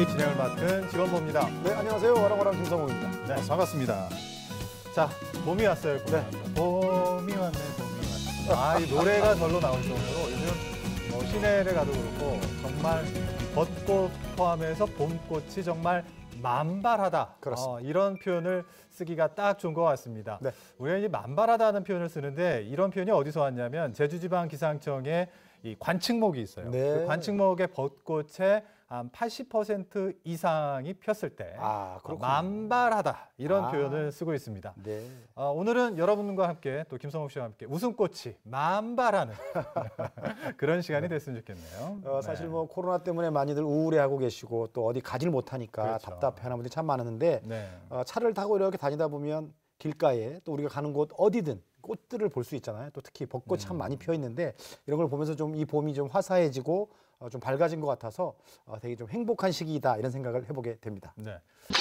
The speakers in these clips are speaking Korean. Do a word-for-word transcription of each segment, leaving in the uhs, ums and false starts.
오늘의 진행을 맡은 지원보입니다. 네, 안녕하세요. 와랑와랑 김성호입니다. 네, 반갑습니다. 자, 봄이 왔어요. 봄이, 네. 왔어요. 봄이 왔네, 봄이 왔네. 아, 이 노래가 절로 나올 정도로 요즘 뭐 시내를 가도 그렇고 정말 벚꽃 포함해서 봄꽃이 정말 만발하다. 그렇습니다. 어, 이런 표현을 쓰기가 딱 좋은 것 같습니다. 네. 우리가 이제 만발하다는 표현을 쓰는데 이런 표현이 어디서 왔냐면 제주지방기상청에 이 관측목이 있어요. 네. 그 관측목의 벚꽃의 한 팔십 퍼센트 이상이 폈을 때 아, 그렇군요. 만발하다 이런 아. 표현을 쓰고 있습니다. 네. 어, 오늘은 여러분과 함께 또 김성욱 씨와 함께 웃음꽃이 만발하는 그런 시간이 됐으면 좋겠네요. 어, 사실 네. 뭐 코로나 때문에 많이들 우울해하고 계시고 또 어디 가질 못하니까 그렇죠. 답답해하는 분들이 참 많았는데 네. 어, 차를 타고 이렇게 다니다 보면 길가에 또 우리가 가는 곳 어디든 꽃들을 볼 수 있잖아요. 또 특히 벚꽃이 참 많이 피어 있는데 이런 걸 보면서 좀 이 봄이 좀 화사해지고 어, 좀 밝아진 것 같아서 어, 되게 좀 행복한 시기이다 이런 생각을 해보게 됩니다. 네.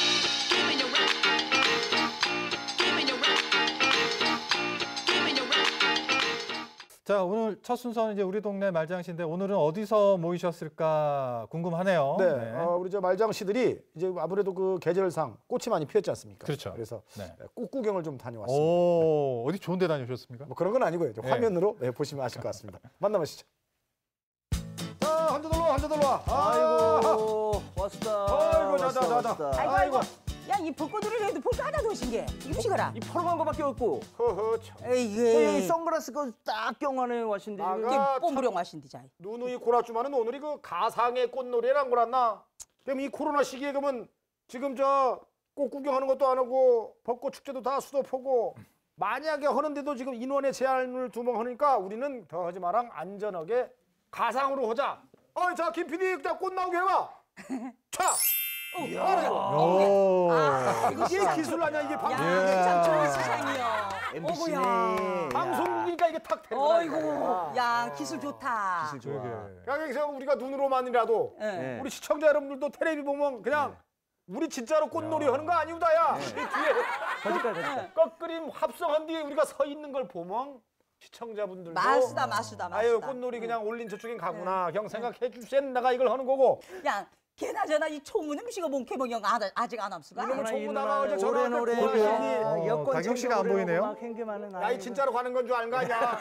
자, 오늘 첫 순서는 이제 우리 동네 말장시인데 오늘은 어디서 모이셨을까 궁금하네요. 네, 어, 우리 저 말장 씨들이 이제 아무래도 그 계절상 꽃이 많이 피었지 않습니까? 그렇죠. 그래서 네. 꽃 구경을 좀 다녀왔습니다. 오, 어디 좋은 데 다녀오셨습니까? 뭐 그런 건 아니고요. 좀 네. 화면으로 네, 보시면 아실 것 같습니다. 만나보시죠. 자, 한자 돌로 한자 돌로 와. 아이고 왔다. 아이고, 자자 왔다, 자자. 왔다. 아이고 아이고 야 이 벚꽃놀이를 해도 볼 거 하나도 없인 게 이거 시거라 이 펄간 거밖에 없고 허허 참. 이 에이게 선글라스 그딱 껴안에 왔신데 아가. 지금. 이게 아, 뽐부령 하신디 자이 누누이 고라주마는 오늘이 그 가상의 꽃놀이란 거란나. 그럼 이 코로나 시기에 그러면 지금 저 꽃 구경하는 것도 안 하고 벚꽃 축제도 다 수도포고 만약에 하는데도 지금 인원의 제한을 두면 하니까 우리는 더 하지 마랑 안전하게 가상으로 하자. 어이 자 김 피디 그냥 꽃 나오게 해봐. 차. 이야. 오. 아, 이거 이게 시작. 기술 아니야 이게 방송. 야 예. 참 좋은 시장이요 엠비씨네. 어구야. 방송이니까 이게 탁 되는 거야. 어이구 야 기술 좋다 기술 좋아. 그러게. 그래서 우리가 눈으로만이라도 예. 네. 우리 시청자 여러분들도 텔레비 보면 그냥 우리 진짜로 꽃놀이 하는 거 아니우다야. 이 뒤에 거짓말 거짓말. 꽃그림 합성한 뒤에 우리가 서 있는 걸 보면 시청자분들도 마수다 마수다 마수다 아유 꽃놀이 그냥 올린 저쪽엔 가구나 경 생각해 주센 나가 이걸 하는 거고 야 걔나저나 이 초문 음식을 본 개봉영 아직 안 함수가 이놈의 총- 이놈아, 나가 어제 전화 오래 왔는데 오래 고라니. 어, 여권 다경 씨가 안 보이네요? 막 행겨만은 야이 진짜로 가는 건 줄 아는 거 아니야.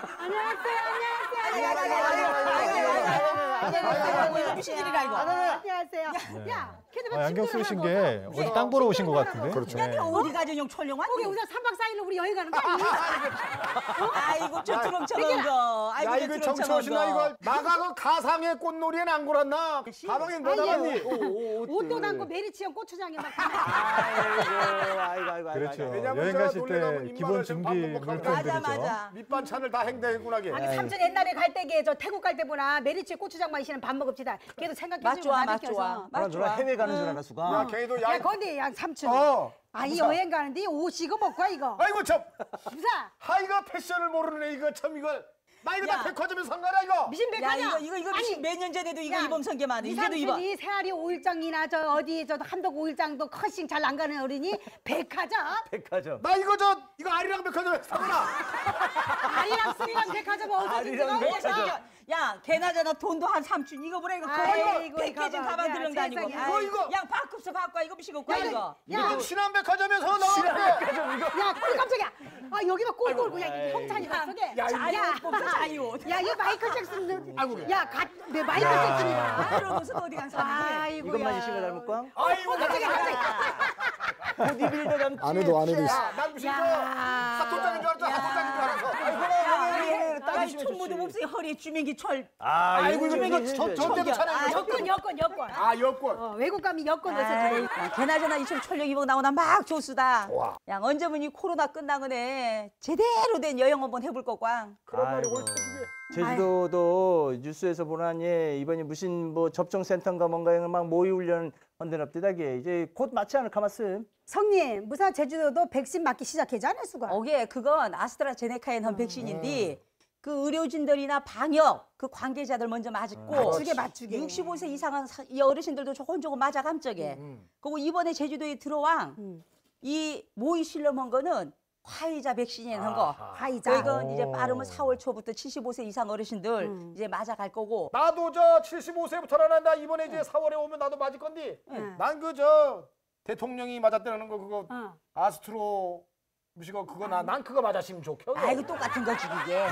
이거 무슨 일이라 이거 안녕하세요. 야, 걔네 아, 안경 쓰신 게 어디 땅 보러 오신 것 같은데? 그렇죠. 네. 어디 가죠 형 촬영한 거기 우선 삼 박 사 일로 우리 여행 가는 거 아니야? 아이고 저처럼처럼 거 야 아이고 이거 저처럼처럼 정처시나 거 이걸 나가 그 가상의 꽃놀이엔 안 골았나? 가방에 뭐 나갔니? 옷도 남고 메리치형 고추장에 막. 아이고 아이고 아이고 아이고. 그렇죠. 왜냐면 여행 제가 가실 놀래 가면 때 입맛을 기본 좀 준비 반복하고 물품들이죠. 맞아 맞아 밑반찬을 다 행대했구나게. 아니 삼촌 옛날에 갈 때게 저 태국 갈 때보나 메리치 고추장 마시는 밥 먹읍시다. 걔도 생각해 맛 주고 좋아 맛 나비켜서. 좋아 나 맛 누나 좋아 해외 가는 줄 알아 수가. 야 걔도 야. 야, 건데 양 삼촌. 어. 아니 무사. 여행 가는데 옷 이거 먹고 와 이거. 아이고 참. 무사. 하이가 패션을 모르네 이거 참 이걸. 나 이거 다 야. 백화점에서 산 거야 이거. 미신 야 백화냐? 이거 이거 이거 아니, 몇 년 전에도 이거 야, 이범 성게만 이 이게도 입어 삼촌이 새아리 오일장이나 저 어디 저 한덕 오일장도 컷싱 잘 안 가는 어린이 백화점. 백화점. 나 이거 저 이거 아리랑 백화점에서 산 거야. 아리랑 스리랑 백화점 어디서 아리랑 백화점. 야 걔나저나 돈도 한 삼촌 이거 보라 이거 아이고, 거의 패키지 이거 가방 야, 들은 거 아니고 세상에. 아이고, 이거, 이거. 양 바kup서 갖고 와 이거 미시고 갖고 와 야, 이거 이거 신한 백화점에서 나왔대. 야, 꼴 깜짝이야. 아, 여기 봐, 꼴 꼴고. 야, 이게 형찬이 야, 저게. 야, 자유 뽑자 자유 야, 이거 마이클 잭슨. 아이고. 야, 가, 내 마이클 잭슨이다. 그런 옷은 어디 간 사람인데 아이고. 이것만 이신거 닮을 거야? 아이고 깜짝이야, 깜짝이야. 보디빌더 닮지. 안에도 안에도 있어. 난 무슨 저 야. 사토장인 줄 알았어. 사토장인 줄 알았어. 아니 총무도 없이 허리에 주민기 철 아 아이고 이거 이거 이거 저, 저 때도 아, 차네. 여권, 여권, 여권. 아 여권. 어, 외국 가면 여권 넣어서 아이, 줘. 야, 걔나저나 이총 철령 입고 나오나 막 좋수다. 와. 야 언제면 이 코로나 끝나거네 제대로 된 여행 한번 해볼 거광. 그런 말이 아이고. 올 테주게. 제주도도 뉴스에서 보라니 이번에 무슨 뭐 접종센터인가 뭔가에 막 모의 훈련 헌데랍디다게 이제 곧 맞지 않을 까마슴. 성님, 무사 제주도도 백신 맞기 시작하지 않을 수가. 어게 그건 아스트라제네카의 한 백신인데 그 의료진들이나 방역 그 관계자들 먼저 맞았고 맞추게, 맞추게. 육십오 세 이상한 사- 이 어르신들도 조금 조금 맞아 감쪽에. 그리고 이번에 제주도에 들어와 음. 이 모의 실험한 거는 화이자 백신이라는 거. 화이자. 이건 이제 오. 빠르면 사월 초부터 칠십오 세 이상 어르신들 음. 이제 맞아 갈 거고. 나도 저 칠십오 세부터라는 나 이번에 이제 사월에 오면 나도 맞을 건데 응. 난 그 저 대통령이 맞았다는 거 그거 어. 아스트로 무시고 그거 나 난 그거 맞았으면 좋겨. 아, 이거 똑같은 거지 그게.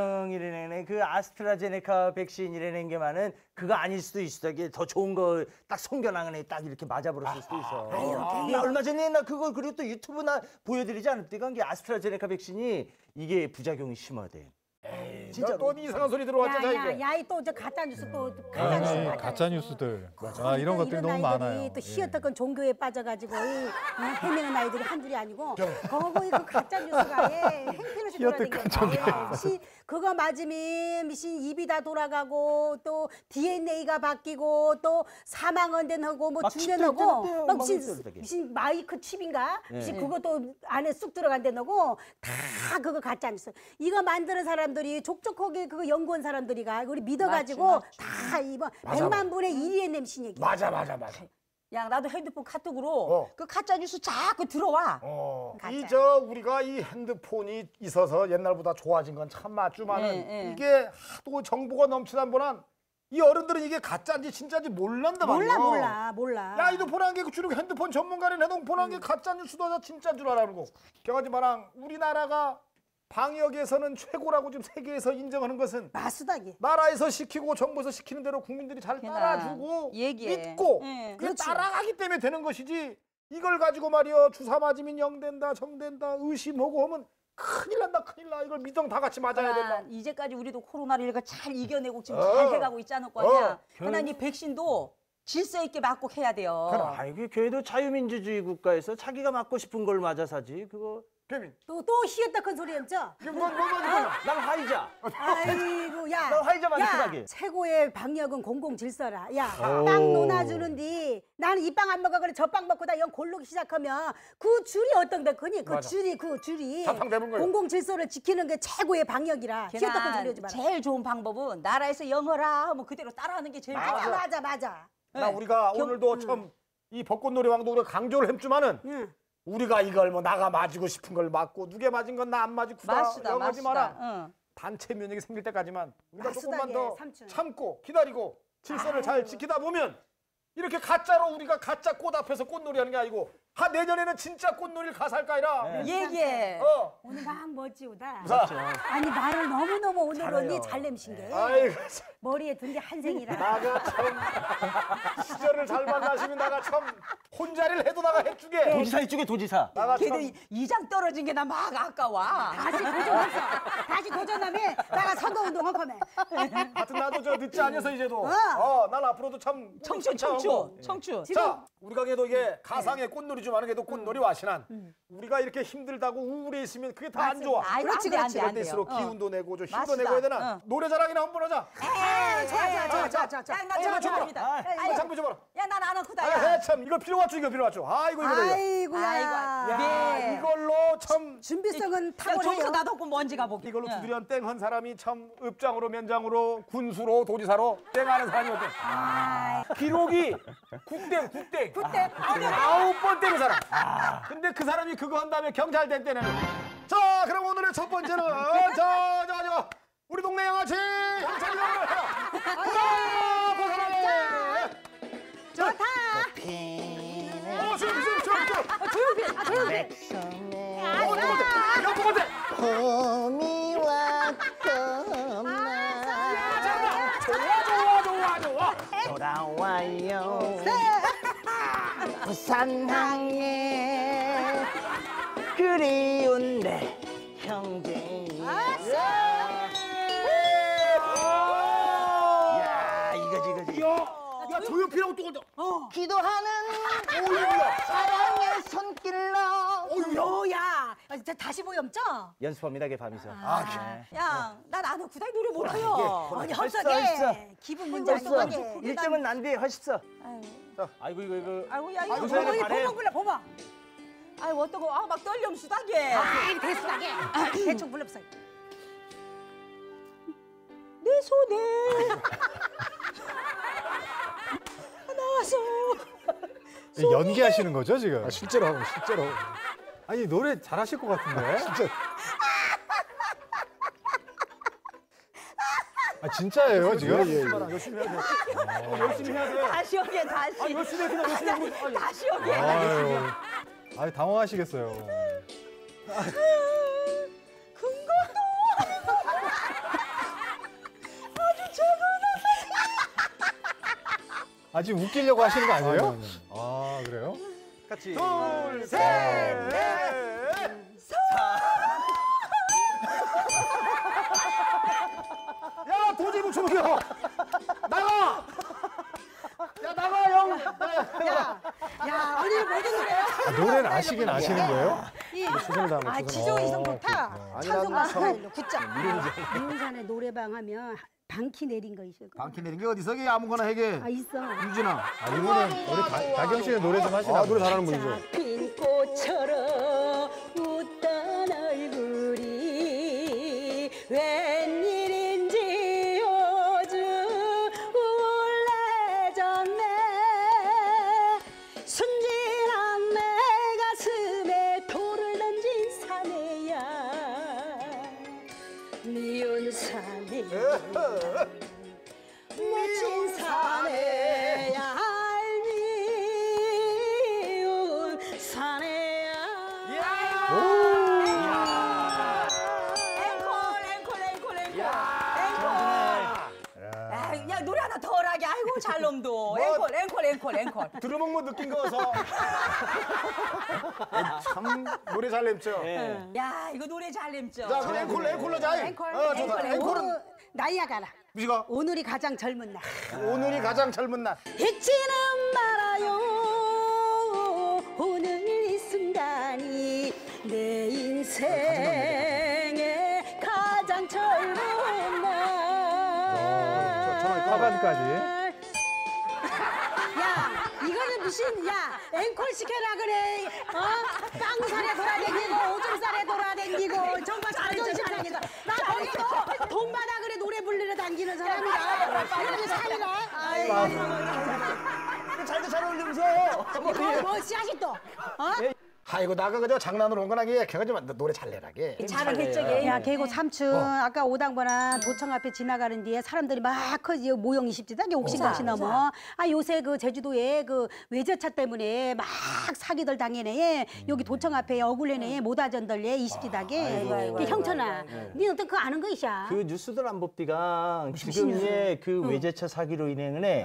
대통령이라는 그 아스트라제네카 백신이라는 게만은 그거 아닐 수도 있어. 이게 더 좋은 거 딱 송겨나가네 딱 이렇게 맞아버렸을 수도 있어. 아유, 나 얼마 전에 나 그거 그리고 또 유튜브 나 보여드리지 않았대가 이게 아스트라제네카 백신이 이게 부작용이 심하대. 진짜 진짜로. 또 이상한 소리 들어왔잖아 야야 이게. 야이 또 저 가짜 뉴스 또 가짜 뉴스 아니, 가짜 가짜 뉴스들. 아, 이런 것들이 너무 많아요. 또 예. 희어떡은 종교에 빠져가지고 이, 어, 헤매는 아이들이 한둘이 아니고 거기 그 가짜 뉴스가 예, 행편없이 희어떡한 돌아다니고 시 그거 맞으면 미신 입이 다 돌아가고 또 디엔에이가 바뀌고 또 사망언된 하고 뭐 아, 중년하고 칩도 있던데요, 막 막 미신, 있어요, 되게. 미신 마이크 칩인가 예. 미신 그것도 안에 쑥 들어간다는 거고 다 그거 가짜 뉴스. 이거 만드는 사람들이 족족하게 그거 연구한 사람들이가 우리 믿어가지고 맞지, 다 이번 맞아, 백만 분의 일의 냄신 얘기. 맞아 맞아 맞아. 야, 나도 핸드폰 카톡으로 어. 그 가짜 뉴스 자꾸 들어와. 어. 가짜. 이 저 우리가 이 핸드폰이 있어서 옛날보다 좋아진 건 참 맞지만은 예, 예. 이게 하도 정보가 넘치다 보난 이 어른들은 이게 가짜인지 진짜인지 몰란다 말이야. 몰라 몰라 몰라. 야, 이도 보란 게 주로 핸드폰 전문가는 해도 보란 게 가짜 뉴스도 진짜인 줄 알아고. 경하지 마랑 우리나라가 방역에서는 최고라고 지금 세계에서 인정하는 것은 마수다기. 나라에서 시키고 정부에서 시키는 대로 국민들이 잘 그냥 따라주고 얘기해. 믿고 예. 그게 그렇지. 따라가기 때문에 되는 것이지 이걸 가지고 말이여 주사 맞으면 영된다 정된다 의심하고 하면 큰일 난다 큰일 나 이걸 미정 다 같이 맞아야 된다. 그러나 이제까지 우리도 코로나를 이거 잘 이겨내고 지금 어. 잘 해가고 있지 않을 거냐. 어. 그러나 이 백신도 질서 있게 맞고 해야 돼요. 아, 이게 걔도 자유민주주의 국가에서 자기가 맞고 싶은 걸 맞아 사지. 그거. 개민 또또 희었다 큰 소리 했죠? 이게 뭐, 뭐 맞을 거야? 난 화이자. 아이고 야. 너 화이자 맞을 야, 거라기. 최고의 방역은 공공 질서라. 야, 오. 빵 논아주는데 나는 이 빵 안 먹어 그래 저 빵 먹고 다 영 골르기 시작하면 그 줄이 어떤 데 거니? 그 맞아. 줄이 그 줄이 자탕되는 거예요. 공공 질서를 지키는 게 최고의 방역이라. 희었다 큰 소리 하지 마라. 제일 좋은 방법은 나라에서 영어라 하면 그대로 따라하는 게 제일 맞아 좋아. 맞아 맞아. 나 네. 우리가 경- 오늘도 참 이 벚꽃놀이 왕도 우리가 강조를 했지만은 응. 우리가 이걸 뭐 나가 맞고 싶은 걸 맞고 누게 맞은 건 나 안 맞고 구다 맞수다, 영하지 맞수다. 마라. 응. 단체 면역이 생길 때까지만 우리가 맞수다게, 조금만 더 삼촌. 참고 기다리고 질서를 잘 지키다 보면 이렇게 가짜로 우리가 가짜 꽃 앞에서 꽃놀이 하는 게 아니고 한 내년에는 진짜 꽃놀이를 가살까 아니라 네. 얘기해. 어. 오늘 막 멋지우다. 자, 아니 말을 너무 너무 오늘 잘해요. 언니 잘 냄신 게 아이고 참, 머리에 든 게 한생이라. 나가 참 시절을 잘 만나시면 나가 참 혼자를 해도 나가 해주게 도지사 이쪽에 도지사. 나가 걔도 참 이- 이장 떨어진 게 나 막 아까워. 다시 도전했어. 다시 도전하면 나가 선거운동 할 거면. 하여튼 나도 저 늦지 않아서 이제도 어. 어, 난 앞으로도 참 청춘, 청춘, 청춘. 자, 우리가 그래도 이게 가상의 꽃놀이 좀 하는 게도 꽃놀이 와시난 우리가 이렇게 힘들다고 우울해 있으면 그게 다 안 좋아. 아이, 그렇지, 안 돼, 안 그렇지. 돼, 그럴 안 돼요. 때일수록 어. 기운도 내고 좀 힘도 맞습니다. 내고 해야 되나? 어. 노래 자랑이나 한번 하자. 에이, 좋아, 좋아, 좋아, 좋아, 좋아, 좋아. 야, 나 어, 저거 줘봐. 좋아합니다. 아, 이거 장비 줘봐라. 야, 난 안 하고다. 아, 야. 참 이거 필요 왔죠, 이거 필요 왔죠. 아이고 이거 이거. 아이고야. 아이고, 야, 네. 이걸로 참 준비성은 야, 탁월해요. 저기서 나도 먼지가 보기. 이걸로 응. 두드려 땡한 사람이 참 읍장으로 면장으로 군수로 도지사로 땡하는 사람이거든. 기록이 국땡 국땡. 그때 아홉 번 때린 사람. 근데 그 사람이 그거 한 다음에 경찰대 때는. 자, 그럼 오늘의 첫 번째는 자, 자, 자, 우리 동네 양아치 형철이 형을 해라. 아, 그 사람이. 좋다. 어, 조용히, 조용히, 조용히, 조용히. 아, 조용히. 어, 두 번째, 야, 두 번째. 봄이 왔구나. 자, 좋아, 좋아, 좋아, 좋아. 돌아와요. 부산항에 그리운 내 형제. 야, 이거지, 이거지. 야, 야, 조용필하고 똑같다. 기도하는 오이구야. 사랑의 손길로. 오야. 자, 다시 보염죠? 연습합니다, 게 밤이서. 아, 네. 야, 난 안 하고 다이 노래 못해요. 아니, 벌써, 헛석에 벌써. 기분 문제 벌써 아니고. 일 등은 난데 하십사. 아유, 아이고 이거 이거. 아이고, 야, 이거 아이고, 뭐, 세상에. 보먹 불러, 보먹. 아유, 어떤 거, 아, 막 떨렴 수다게. 아, 대수하게. 대충 불러보세요. 내 손에 나와서 연기하시는 거죠 지금? 실제로 하고 실제로. 아니 노래 잘하실 것 같은데. 진짜. 아 진짜예요 지금? 예, 예. 열심히 해야 돼. 열심히 해야 돼. 다시 오게 다시. 아, 열심히 해, 그냥 열심히 해. 아니, 다시 오게. 아유, 아유 당황하시겠어요. 근거도 아주 최고다. 아 지금 웃기려고 하시는 거 아니에요? 아 그래요? 같이. 둘, 셋, 넷. 야, 도저히 못 쳐먹여. 나가. 야, 나가, 형. 야, 야, 오늘 모든 노래야. 아, 노래는 아시긴 아시는 거예요? 죄송합니다. 아, 지조 이성 좋다. 아니, 찬송가 난 참- 굿자. 미운산에 노래방 하면 방키 내린 거 있을 거야. 방키 내린 게 어디서 게 아무거나 해게. 아, 있어. 유진아. 아 이분은 우리 다, 다경 씨는 노래 좀 하시나 아, 노래 보네. 잘하는 분이죠. 잡힌 꽃처럼 웃던 얼굴이 웬일인지 요즘 우울해졌네. 순진한 내 가슴에 돌을 던진 사내야. 미운 사내 묻힌 사내야. 미운 사내야. 앵콜 앵콜 앵콜 앵콜. 앵콜. 야 노래 하나 더 하게. 아이고 잘 놈도. 앵콜 앵콜 앵콜 앵콜. 들어본 거 느낀 거서. 참 노래 잘 냈죠. 야 이거 노래 잘 nem죠. 자, 그럼 앵콜, 앵콜로 자. 앵콜. 어, 좋다. 앵콜은 나이야 가라. 무시가 오늘이 가장 젊은 날. 오늘이 가장 젊은 날. 잊지는 말아요. 오늘 이 순간이 내 인생의 가장 젊은 날. 하반까지. 야, 이거는 무슨 야 앵콜 시켜라 그래. 어? 빵살에 돌아다니고 오줌살에 돌아다니고 정말 자존심 상해서 나 거기서 돈 받아 그래 노래 부르러 다니는 사람이다. 이러면 살이라. 아이고. 잘도 잘 어울리면서. 뭐, 뭐 씨앗이 또. 어? 아이고 나가 그저 장난으로 온 건 아니게 걔가 좀 노래 잘 내라게. 잘은 했적이. 야, 계곡 삼촌 아까 오당번한 도청 앞에 지나가는 뒤에 사람들이 막 커지 모형 이십 지다 옥십각시 오사, 넘어. 아 요새 그 제주도에 그 외제차 때문에 막 사기들 당해네. 여기 도청 앞에 어굴레네 모다전들래 이십 지다게. 아이고, 아이고, 그 형천아, 네. 니 어떤 그거 아는 거 있야? 그 뉴스들 안 봅디가 지금 예그 외제차 사기로 인해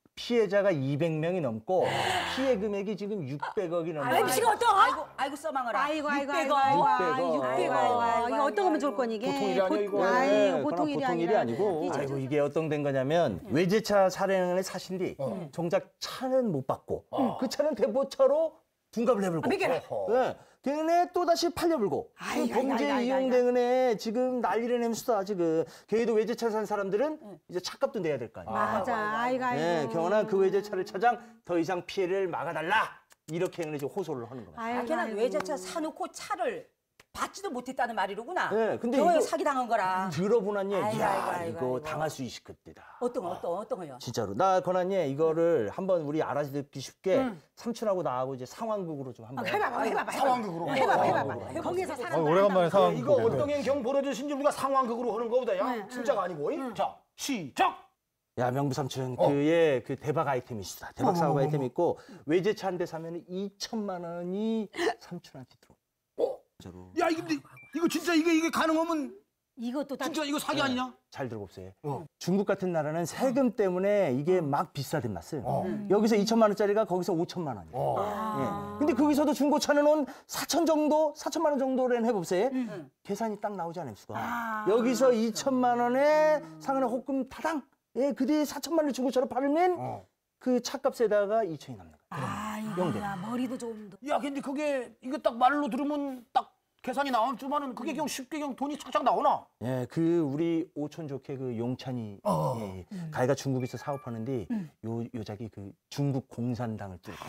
피해자가 이백 명이 넘고 피해 금액이 지금 육백억이 넘는. 엠씨가 어떤? 아이고 아이고 써망어라. 아이고 아이고 아이고 육백억. 아이고 육백억. 육백억. 아이고, 아이고, 이거 어떤 거면 좋을 아이고. 거니 이게? 보통 일이 아니야, 이거. 아이고 보통 일이 보통 일이 아니라. 아니고. 이 아이고 이게 어떤 된 거냐면 외제차 사례를 사신 뒤 정작 차는 못 받고 그 차는 대보차로 둔갑을 해불고. 네. 걔네 또 다시 팔려불고. 그 아이고, 범죄 아이고, 이용 아이고, 때문에 지금 난리를 내면서 지금 걔도 외제차 산 사람들은 이제 차값도 내야 될 거 아니에요. 맞아. 아이고 아이고. 네, 경원아 그 외제차를 차장 더 이상 피해를 막아달라 이렇게 해서 지금 호소를 하는 겁니다. 아, 아이고, 걔는 아이고. 외제차 사놓고 차를 받지도 못했다는 말이로구나. 네, 근데 저 이거- 사기 당한 거라. 들어보나니 아이고, 이야 아이고, 아이고, 이거 아이고. 당할 수 있을 것이다. 어떤 거 어떤 거, 어떤 거요? 진짜로 나 권한이 이거를 한번 우리 알아듣기 쉽게 삼촌하고 나하고 이제 상황극으로 좀 한번. 해봐봐, 해봐봐, 상황극으로. 해봐봐, 해봐봐. 해봐봐. 거기서 아, 사람 오래간만에 상황. 이거 어떤 경 벌어지신지 우리가 상황극으로 하는 거보다 야 네, 진짜가 아니고. 이? 자 시작. 야 명부 삼촌 어. 그의 그 대박 아이템이 있다. 대박 사업 아이템이 있고 외제차 한 대 사면 이천만 원이 삼촌한테 들어. 어? 진짜로. 야 이거 근데 이거 진짜 이게 이게 가능하면 이것도 다 진짜 이거 사기 아니냐? 잘 들어보세요. 어. 중국 같은 나라는 세금 때문에 이게 막 비싸든 맛을. 어. 여기서 이천만 원짜리가 거기서 오천만 원이에요. 어. 예. 근데 거기서도 중고차는 한 사천 정도, 사천만 원 정도는 해보세요. 응. 계산이 딱 나오지 않을 수가. 여기서 이천만 원에 상한의 호금 타당. 예, 그 뒤에 사천만 원 중고차로 팔면 어. 그 차값에다가 이천이 남는 거예요. 아이고, 영대. 야, 머리도 좀 더. 야 근데 그게 이거 딱 말로 들으면 딱 계산이 나오지만은 그게 그냥 쉽게 그냥 돈이 착착 나오나? 예, 그 우리 오촌 좋게 그 용찬이 어. 예, 예. 가이가 중국에서 사업하는데 요 요작이 그 중국 공산당을 뚫고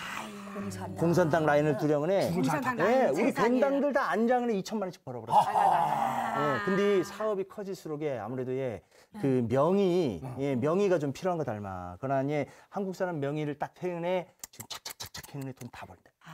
공산. 공산당 라인을 뚫려면 공산당 예, 라인 우리 세상에. 벤당들 다 안장을 이천만 원씩 벌어버렸어. 예, 근데 사업이 커질수록 예, 아무래도 예, 그 명의, 예, 명의가 좀 필요한 거 닮아. 그러나 예, 한국 사람 명의를 딱 태우네 지금 착착착착 해내 돈 다 벌대.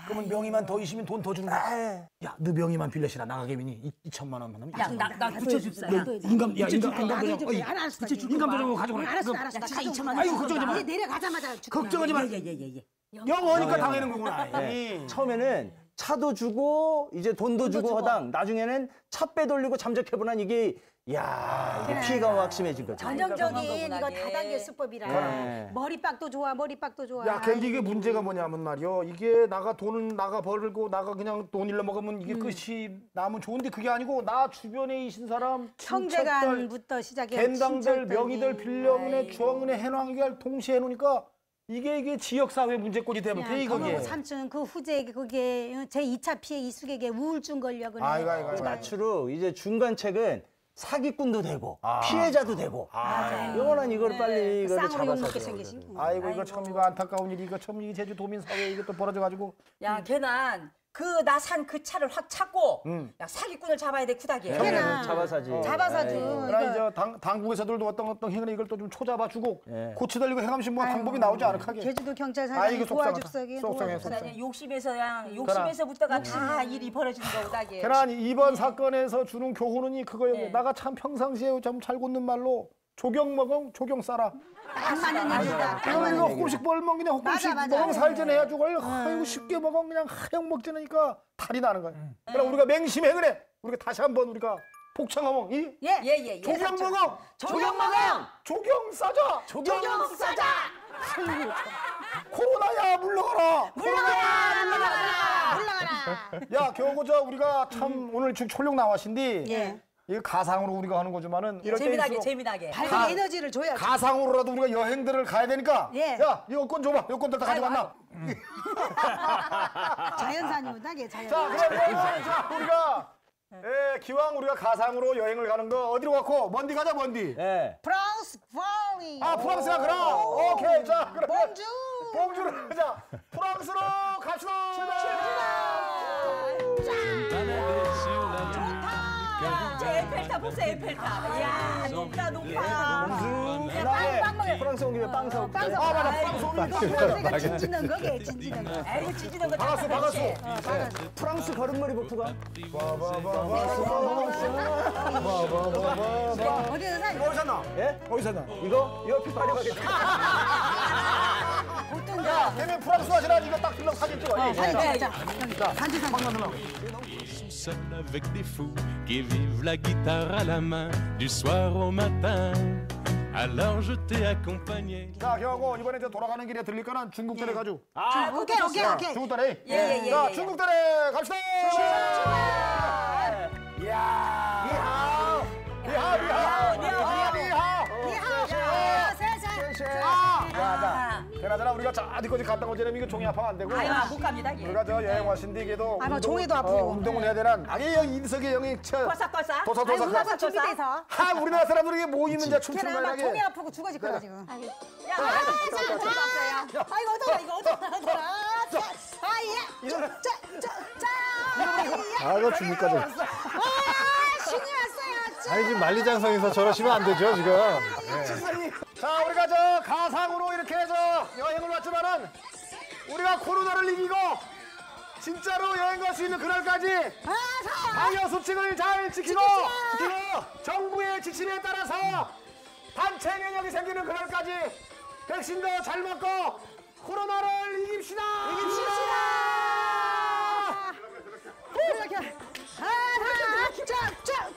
그러면 명의만 더 있으면 돈 더 주는 거야. 야, 너 명의만 빌려시라 나가게미니 이천만 원만 하면. 야, 나, 나 붙여줍사. 야, 인감, 야, 인감, 인감 나도 도장, 좀 어이, 알았어. 인감 도장 가져오라. 알았어, 그럼 알았어. 야, 나 진짜 가져올게. 이천만 아이고, 걱정하지 마. 이제 내려가자마자 줄게. 걱정하지 마. 예예예예. 영어니까 당하는 거구나. 네. 처음에는 차도 주고 이제 돈도 주고 주고. 하당 나중에는 차 빼돌리고 잠적해보난 이게 야 이게 피해가 확심해진 거죠. 전형적인 그러니까 이거 건강하게. 다단계 수법이라. 네. 머리빡도 좋아, 머리빡도 좋아. 야, 근데 이게 문제가 뭐냐면 말이요. 이게 나가 돈은 나가 벌고 나가 그냥 돈 일러 먹으면 이게 끝이 나면 좋은데 그게 아니고 나 주변에 있는 사람 친척들, 형제간부터 시작해. 겐당들, 명의들, 빌려은에, 주황은에, 해낭이가 동시에 해놓으니까 이게 이게 지역사회 문제꼴이 되면 돼 이거 그거 게. 삼촌 그 후제 그게 제 이 차 피해 이숙에게 우울증 걸려 그래. 아이고, 아이고, 아이고. 나추로 이제 중간책은 사기꾼도 되고 피해자도 되고 영원한 이걸 빨리 이걸 쌍으로 욕먹게 잡아서 생기신. 아이고 이거 참 이거 안타까운 일이 이거 참 이 제주 도민 사회에 이게 또 벌어져가지고. 야, 걔는 그 나 산 그 차를 확 찾고 음. 야, 사기꾼을 잡아야 돼 쿠닥이. 걔나. 잡아사지. 잡아사주. 그러나 이제 당, 당국에서들도 어떤 어떤 행위는 이걸 또 좀 초잡아주고 예. 고치달리고 행함신 뭐 방법이 나오지 않을까게. 제주도 경찰 아이고, 사장이 속상하다. 도와줍서기. 속상해, 도와줍서기. 속상해. 욕심에서 그냥 욕심에서부터가 다 일이 벌어지는 거구닥이. 그러나 이번 사건에서 주는 교훈은 이 그거예요. 네. 나가 참 평상시에 좀 잘 굳는 말로 조경 먹응 조경 싸라. 안 맞는 얘기다. 이거 이거 호금씩 벌면 그냥 호금씩 맞아, 맞아. 먹으면 살전 해가지고 아이고 쉽게 먹으면 그냥 하영 먹지니까 탈이 나는 거야. 그럼 우리가 맹심행을 해. 우리가 다시 한번 우리가 복창하면 이 예. 예예예. 조경 먹응 조경 먹음. 조경 싸자. 조경 싸자. 아이고, 참. 코로나야 물러가라. 물러가라, 물러가라, 물러가라. 야 겨우 저 우리가 참 오늘 지금 촐록 나왔신디. 예. 이거 가상으로 우리가 하는 거지만은 이럴 재미나게 때일수록 재미나게. 밝은 에너지를 줘야지. 가상으로라도 우리가 여행들을 가야 되니까. 예. 야, 이 여권 줘봐. 여권들 다 가져왔나? 자연산이다, 걔 자, 자연. 그럼 자, 우리가 예, 기왕 우리가 가상으로 여행을 가는 거 어디로 갔고? 먼디 가자, 먼디. 예. 프랑스, 프랑스. 아, 프랑스가 그럼. 오케이, 자, 그럼 봉주. 봉주로 가자. 프랑스로 갑시다. 저 에펠탑 보세요 에펠탑. 이야 높다 높아. 그다음에 프랑스 온 김에 빵 사올게. 빵 아, 맞아. 프랑스 오면 프랑스가 진지는 거게, 진지는 거. 아이고 찢는 거. 박았어, 박았어. 프랑스 걸음머리 복부가 어디서 사? 어디 샀나? 예? 어디 샀나? 이거 옆에 빨리 가겠다. 보통 야, 걔네 프랑스 가시라 이거 딱 들러 사진 찍어. 예. 자, 자, 자. 반지상 방만 들러. Seul avec des fous qui vivent la guitare à la main du soir au matin. Alors je t'ai accompagné. 자, 겨우고 이번에 저 돌아가는 길에 들릴 거는 중국 대래 가지고. 아 오케이, 오케이, 오케이. 중국 대래. 예, 예, 예, 자, 예. 중국 대래 갑시다. 이야. 니하오. 니하오, 니하오. 니하오, 니하오. 니하오. 세상. 아, 아, 그나저나 우리가 자 어디까지 갔다 오자면 이거 종이 아파면 안 되고. 아유 못 갑니다. 이게. 우리가 저 여행 왔신데 이게도 아, 뭐 운동- 종이도 아프고. 어, 운동을 해야 되는 아니 여기 인석이 형이 저 꼴싹꼴싹. 도사 아이고, 도사 가서 준비돼서. 하 우리나라 사람들이 모이면 이제 춤추는 걔는 거야 막 이게. 종이 아프고 죽어질 거야 지금. 야 아이고 저 없어요. 아이고 어떡해 이거 어떡해. 아예. 자자자. 아이고 중국까지. 아 신이 왔어요. 아니 지금 만리장성에서 저러시면 안 되죠 지금. 자 우리가 저 가상으로 이렇게 저 여행을 왔지만은 우리가 코로나를 이기고 진짜로 여행 갈 수 있는 그날까지 방역 수칙을 잘 지키고 지키고 정부의 지침에 따라서 단체 면역이 생기는 그날까지 백신도 잘 맞고 코로나를 이깁시다. 이깁시다. 이렇게. 하나.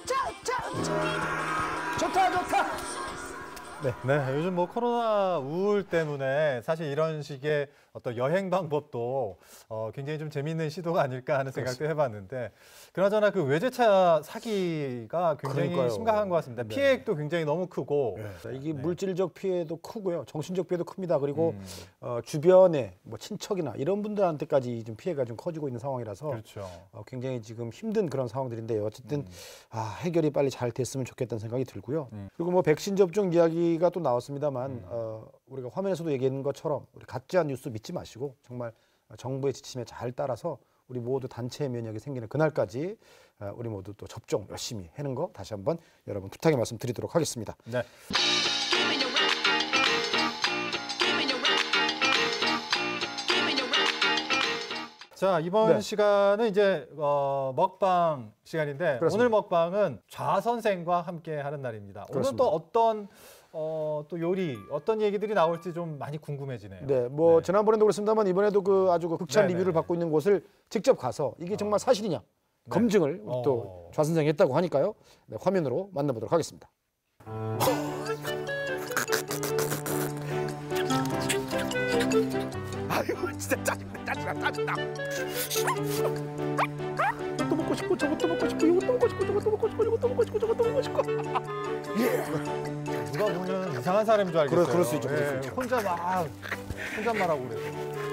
자자자자. 좋다 좋다. 네, 네. 요즘 뭐 코로나 우울 때문에 사실 이런 식의 어떤 여행 방법도 어, 굉장히 좀 재미있는 시도가 아닐까 하는 생각도 해봤는데, 그나저나 그 외제차 사기가 굉장히 그러니까요. 심각한 것 같습니다. 피해액도 굉장히 너무 크고. 자, 이게 물질적 피해도 크고요, 정신적 피해도 큽니다. 그리고 어, 주변에 뭐 친척이나 이런 분들한테까지 좀 피해가 좀 커지고 있는 상황이라서 그렇죠. 어, 굉장히 지금 힘든 그런 상황들인데 어쨌든 아, 해결이 빨리 잘 됐으면 좋겠다는 생각이 들고요. 그리고 뭐 백신 접종 이야기가 또 나왔습니다만 어, 우리가 화면에서도 얘기한 것처럼 우리 가짜 뉴스 믿지 마시고 정말 정부의 지침에 잘 따라서 우리 모두 단체 면역이 생기는 그날까지 어, 우리 모두 또 접종 열심히 하는 거 다시 한번 여러분 부탁의 말씀 드리도록 하겠습니다. 네. 자, 이번 네. 시간은 이제 어, 먹방 시간인데 그렇습니다. 오늘 먹방은 좌 선생과 함께 하는 날입니다. 오늘 그렇습니다. 또 어떤 어, 또 요리, 어떤 얘기들이 나올지 좀 많이 궁금해지네요. 네, 뭐 네. 지난번에도 그렇습니다만 이번에도 그 아주 그 극찬 네, 리뷰를 네. 받고 있는 곳을 직접 가서 이게 정말 사실이냐 검증을 어. 또 좌 선생이 했다고 하니까요. 네, 화면으로 만나보도록 하겠습니다. 아이고 진짜 짜증나 짜증나 짜증나 이것도 먹고 싶고 저것도 먹고 싶고 이것도 먹고 싶고 저것도 먹고 싶고 이것도 먹고 싶고 저것도 먹고 싶고 누가 보면 이상한 사람인 줄 알겠어요. 그럴- 그럴 수 있죠, 그럴 수 예, 있죠. 혼자 막 혼잣말하고 그래서.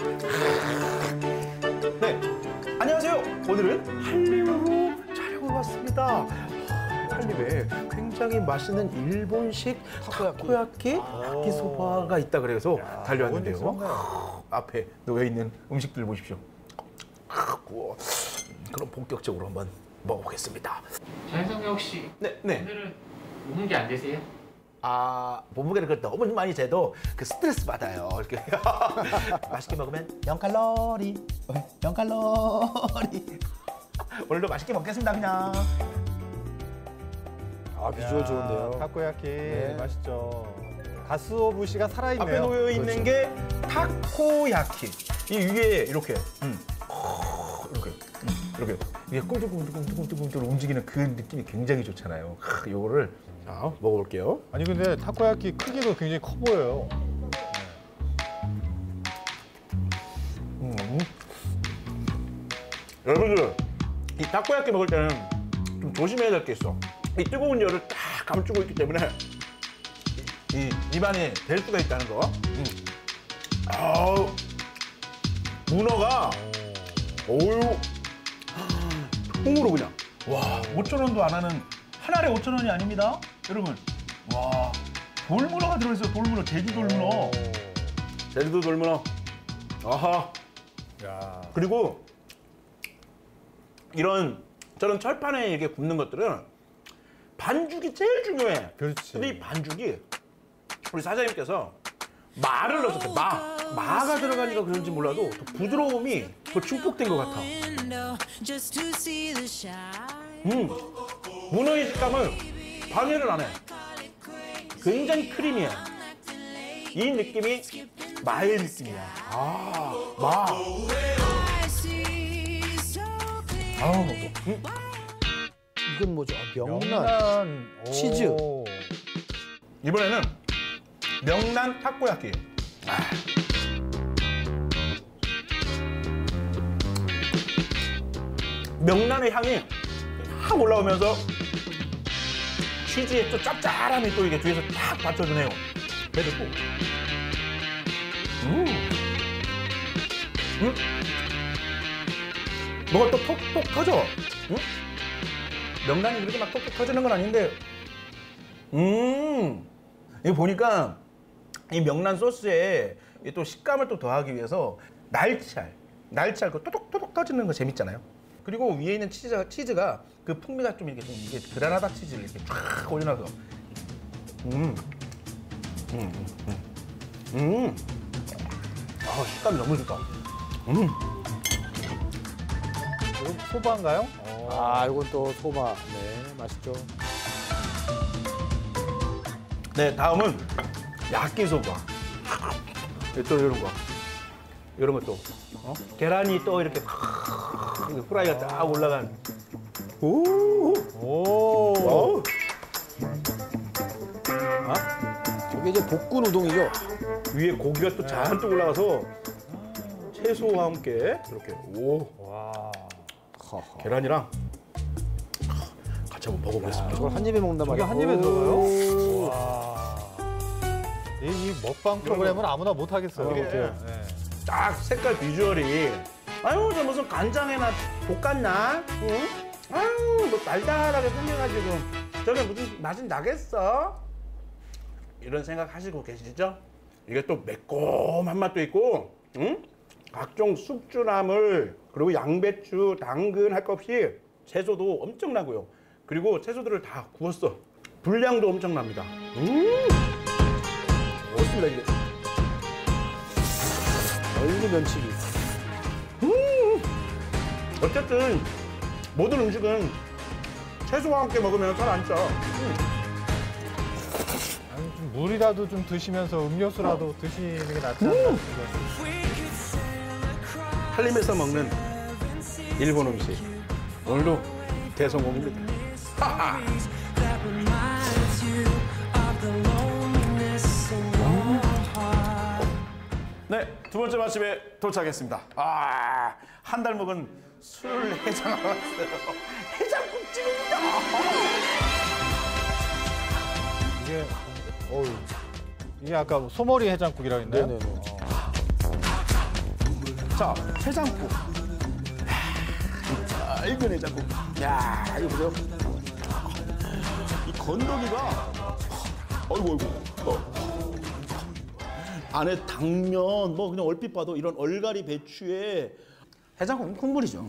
네 안녕하세요 오늘은 한림으로 촬영을 왔습니다 한림에 굉장히 맛있는 일본식 타코야키 야키소바가 있다 그래서 달려왔는데요 어디선가요? 앞에 놓여 있는 음식들 보십시오 우와, 그럼 본격적으로 한번 먹어보겠습니다 장성명 혹시 네, 네. 오늘은 몸무게 안 되세요? 아 몸무게를 그 너무 많이 재도 그 스트레스 받아요. 이렇게 맛있게 먹으면 영 칼로리, 영 칼로리. 오늘도 맛있게 먹겠습니다 그냥. 아 비주얼 야, 좋은데요. 타코야키 맛있죠. 가스오부시가 살아있네요. 앞에 놓여 있는 그렇죠. 게 타코야키. 이 위에 이렇게, 음. 이렇게, 음. 이렇게 이게 꿈틀꿈틀꿈틀꿈틀 움직이는 그 느낌이 굉장히 좋잖아요. 크, 요거를 자 먹어볼게요. 아니 근데 타코야키 크기도 굉장히 커 보여요. 음. 여러분들 이 타코야키 먹을 때는 좀 조심해야 될 게 있어. 이 뜨거운 열을 딱 감추고 있기 때문에 이, 이 입안에 될 수가 있다는 거. 음. 아우 문어가 어유 통으로 그냥 와 오천 원도 안 하는 한 알에 오천 원이 아닙니다, 여러분. 와 돌문어가 들어있어요. 돌문어 제주 돌문어. 제주도 돌문어. 아하. 야. 그리고 이런 저런 철판에 이렇게 굽는 것들은 반죽이 제일 중요해. 그렇지. 근데 이 반죽이 우리 사장님께서 마를 넣었어요. 마. 마가 들어가니까 그런지 몰라도 더 부드러움이 더 증폭된 것 같아. 음. 문어의 식감을 방해를 안 해. 굉장히 크리미해. 이 느낌이 마의 느낌이야. 아, 마. 아우, 음. 이건 뭐죠? 아, 명란. 명란 오. 치즈. 이번에는 명란 타코야키. 아. 명란의 향이 확 올라오면서 치즈의 또 짭짤함이 또 이게 뒤에서 탁 받쳐주네요. 그리고 음. 음. 뭐가 또 톡톡 터져. 음? 명란이 그렇게 막 톡톡 터지는 건 아닌데 음. 이거 보니까 이 명란 소스에 또 식감을 또 더하기 위해서 날치알, 날치알 그 토독토독 터지는 거 재밌잖아요. 그리고 위에 있는 치즈가, 치즈가 그 풍미가 좀 이렇게 좀 이게 그라나다 치즈를 이렇게 쫙 올려놔서 음, 음, 음, 음, 아 식감이 너무 좋다. 음, 이거 소바인가요? 아 이건 또 소바. 네 맛있죠. 네 다음은 야끼소바. 또 이런 거, 이런 것도 어? 계란이 또 이렇게 이렇게 후라이가 딱 올라간. 오, 오. 오. 이게 이제 볶은 우동이죠. 위에 고기가 또 잔뜩 올라가서 채소와 함께 이렇게 오 와. 하하. 계란이랑 같이 한번 먹어보겠습니다. 이걸 한 입에 먹는단 저게 말이야. 한 입에 오. 들어가요? 와. 이, 이 먹방 프로그램은 아무나 못 하겠어요. 이게 네. 딱 색깔 비주얼이 아유 저 무슨 간장에나 볶았나? 응? 아유 뭐 달달하게 생겨가지고 저게 무슨 맛이 나겠어? 이런 생각 하시고 계시죠? 이게 또 매콤한 맛도 있고 응? 각종 숙주나물 그리고 양배추, 당근 할 것 없이 채소도 엄청나고요. 그리고 채소들을 다 구웠어. 분량도 엄청납니다. 음! 좋습니다 이게. 얼리 면치기. 음! 어쨌든 모든 음식은 채소와 함께 먹으면 살 안 쪄. 아니, 좀 물이라도 좀 드시면서 음료수라도 드시는 게 낫지 않나 음. 싶어요. 한림에서 먹는 일본 음식. 오늘도 대성공입니다. 하하. 네, 두 번째 맛집에 도착했습니다. 아, 한 달 먹은 술 해장을 왔어요. 해장국집입니다. 이게 어우 이게 아까 소머리 해장국이라고 했나요? 네네네. 어. 자, 해장국. 야, 일본 해장국. 야, 이거 보세요. 이 건더기가, 어이구, 어이구. 어. 안에 당면, 뭐 그냥 얼핏 봐도 이런 얼갈이 배추에 해장국은 국물이죠.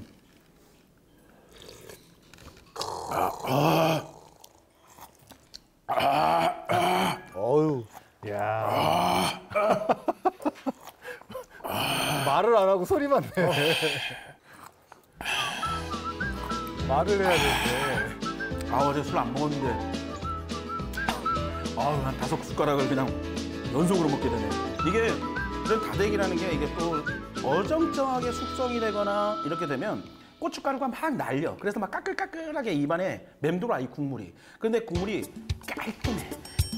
어유. 야. 말을 안 하고 소리만 내. 말을 해야 되는데. 아, 어제 술 안 먹었는데. 아우, 한 다섯 숟가락을 그냥 연속으로 먹게 되네. 이게 이런 다대기라는 게 이게 또 어정쩡하게 숙성이 되거나 이렇게 되면 고춧가루가 막 날려. 그래서 막 까끌까끌하게 입안에 맴돌아, 이 국물이. 그런데 국물이 깔끔해.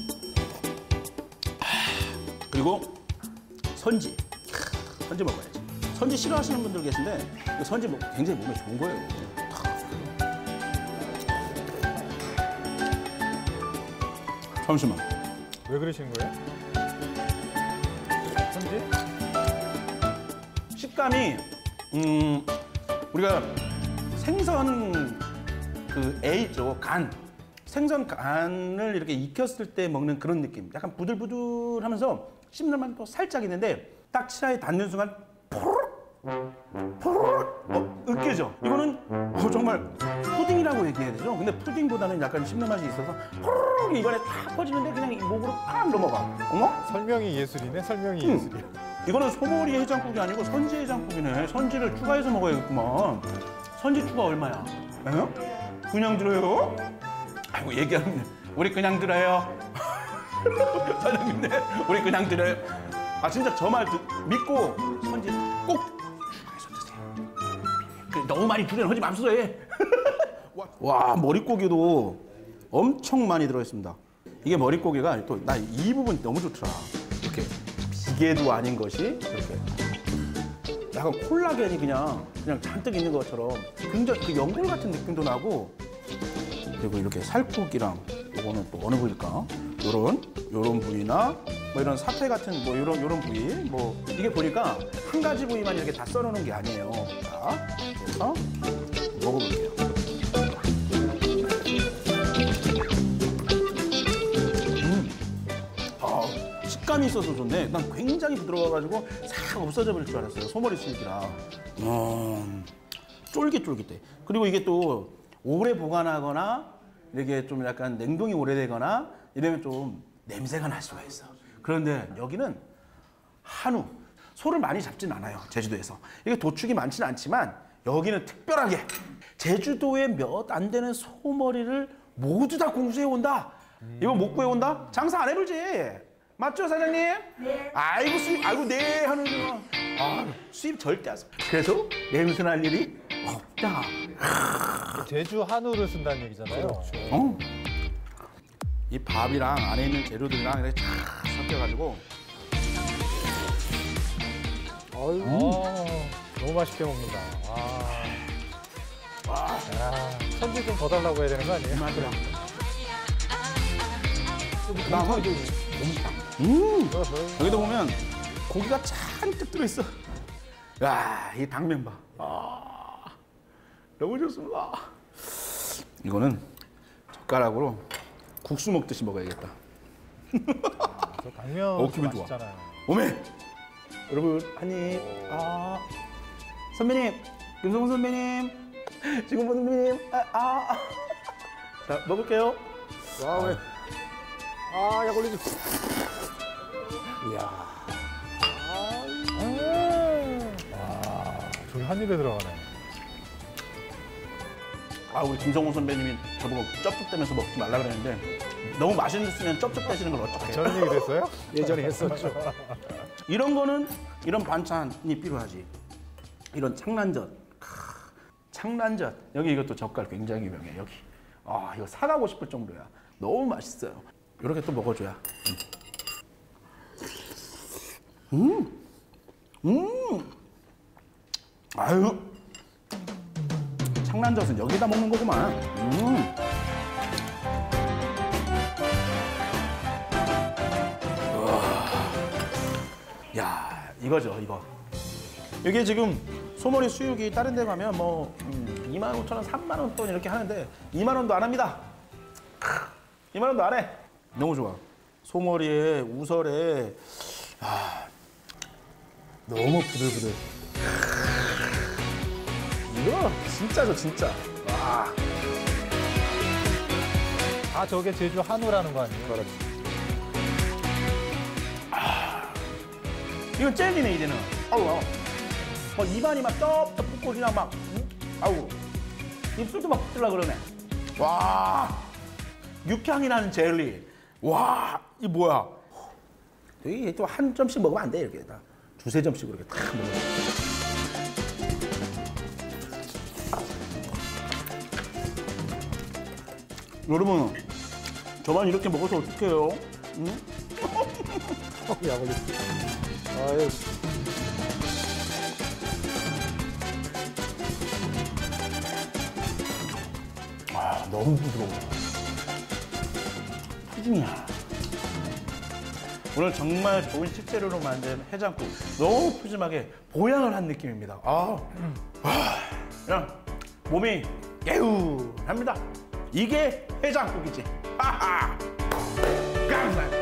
그리고 선지. 선지 먹어야지. 선지 싫어하시는 분들 계신데 선지 뭐 굉장히 몸에 좋은 거예요. 잠시만. 왜 그러시는 거예요? 선지? 식감이 음 우리가 생선 그 A죠, 간. 생선 간을 이렇게 익혔을 때 먹는 그런 느낌. 약간 부들부들하면서 씹는 맛도 살짝 있는데 딱 치아에 닿는 순간 포르륵 포르륵 어, 으깨져. 이거는 어, 정말 푸딩이라고 얘기해야 되죠. 근데 푸딩보다는 약간 씹는 맛이 있어서 포르륵 입안에 탁 퍼지는데 그냥 이 목으로 팍 넘어가. 어머? 설명이 예술이네. 설명이 음. 예술이야. 이거는 소머리 해장국이 아니고 선지 해장국이네. 선지를 추가해서 먹어야겠구만. 선지 추가 얼마야? 에? 그냥 들어요? 아이고, 얘기하면 우리 그냥 들어요. 사장님네, 우리 그냥 들어요. 아, 진짜 저 말 믿고 선지 꼭 추가해서 드세요. 그, 너무 많이 주면 하지 맙소서 해. 와, 머릿고기도 엄청 많이 들어있습니다. 이게 머릿고기가 또 나 이 부분이 너무 좋더라. 이렇게 비계도 아닌 것이 이렇게 약간 콜라겐이 그냥 그냥 잔뜩 있는 것처럼 굉장히 그 연골 같은 느낌도 나고, 그리고 이렇게 살코기랑 요거는 또 어느 부위일까? 요런 요런 부위나 뭐 이런 사태 같은 뭐 요런 요런 부위, 뭐 이게 보니까 한 가지 부위만 이렇게 다 썰어놓은 게 아니에요. 자, 그래서 먹어볼게요. 음, 아, 식감이 있어서 좋네. 난 굉장히 부드러워가지고 싹 없어져 버릴 줄 알았어요. 소머리 수육이라. 음, 쫄깃쫄깃해. 그리고 이게 또 오래 보관하거나 이렇게 좀 약간 냉동이 오래되거나 이러면 좀 냄새가 날 수가 있어. 그런데 여기는 한우, 소를 많이 잡진 않아요, 제주도에서. 이게 도축이 많지는 않지만 여기는 특별하게 제주도에 몇 안 되는 소머리를 모두 다 공수해 온다. 이거 못 구해 온다? 장사 안 해볼지. 맞죠, 사장님? 네. 아이고, 수입, 아이고, 네 하는 거. 아, 수입 절대 안 써. 그래서 냄새 날 일이 없다. 제주 한우를 쓴다는 얘기잖아요. 어? 이 밥이랑 안에 있는 재료들이랑 이렇게 쫙 섞여가지고. 어유, 너무 맛있게 먹는다. 와, 와, 야, 선지 좀 더 달라고 해야 되는 거 아니에요? 맞더라. 나만 음, 여기도 보면 고기가 잔뜩 들어있어. 야, 이 당면 봐. 아, 너무 좋습니다. 이거는 젓가락으로 국수 먹듯이 먹어야겠다. 저 당면 어, 기분 좋아. 맛있잖아요. 오메! 여러분, 한 입. 아, 선배님, 김성훈 선배님, 지금 선배님, 아, 아. 자, 먹을게요. 와, 왜? 아, 약 올리지. 이야. 와, 저기 한 입에 들어가네. 아 우리 김성호 선배님이 저보고 쩝쩝대면서 먹지 말라 그랬는데 너무 맛있으면 쩝쩝대시는 걸 어떡해. 저런 얘기 됐어요? 예전에 했었죠. 이런 거는 이런 반찬이 필요하지. 이런 창란젓. 크, 창란젓. 여기 이것도 젓갈 굉장히 유명해. 여기. 아 이거 사가고 싶을 정도야. 너무 맛있어요. 이렇게 또 먹어줘야. 음. 음. 아유. 창란젓은 여기다 먹는 거구만. 음. 야, 이거죠, 이거. 이게 지금 소머리 수육이 다른 데 가면 뭐 음, 이만 오천 원, 삼만 원 돈 이렇게 하는데 이만 원도 안 합니다. 크, 이만 원도 안 해. 너무 좋아. 소머리에 우설에 아, 너무 부들부들. 이거 진짜죠, 진짜. 와. 아, 저게 제주 한우라는 거 아니에요? 그렇지. 이건 젤리네 이제는. 아우 아우. 뭐 입안이 막 쩝쩝 붙고 그냥 막 응? 아우 입술도 막 붙으려 그러네. 와 육향이 나는 젤리. 와 이 뭐야? 이게 또 한 점씩 먹으면 안 돼 이렇게 다 두세 점씩으로 이렇게 탁 먹어. 여러분 저만 이렇게 먹어서 어떡해요? 응? 야 걸렸어. 아유. 아 너무 부드러워. 푸짐이야. 오늘 정말 좋은 식재료로 만든 해장국 너무 푸짐하게 보양을 한 느낌입니다. 아, 아 그냥 몸이 개운합니다. 이게 해장국이지. 하하. 감사합니다.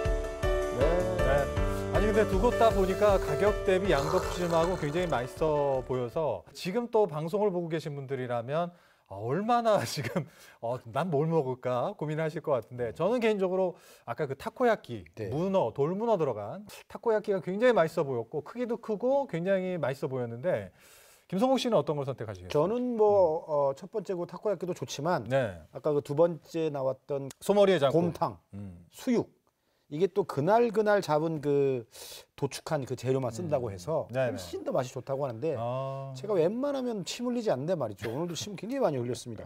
네. 아니 근데 두 곳 다 보니까 가격 대비 양도 푸짐하고 굉장히 맛있어 보여서 지금 또 방송을 보고 계신 분들이라면 어, 얼마나 지금 어, 난 뭘 먹을까 고민하실 것 같은데 저는 개인적으로 아까 그 타코야끼 네. 문어 돌문어 들어간 타코야끼가 굉장히 맛있어 보였고 크기도 크고 굉장히 맛있어 보였는데 김성욱 씨는 어떤 걸 선택하시겠어요? 저는 뭐 어, 첫 번째 그 타코야끼도 좋지만 네. 아까 그 두 번째 나왔던 소머리 해장국 곰탕, 음. 수육 이게 또 그날 그날 잡은 그 도축한 그 재료만 쓴다고 해서 네네. 훨씬 더 맛이 좋다고 하는데 아... 제가 웬만하면 침 흘리지 않는데 말이죠. 오늘도 침 굉장히 많이 흘렸습니다.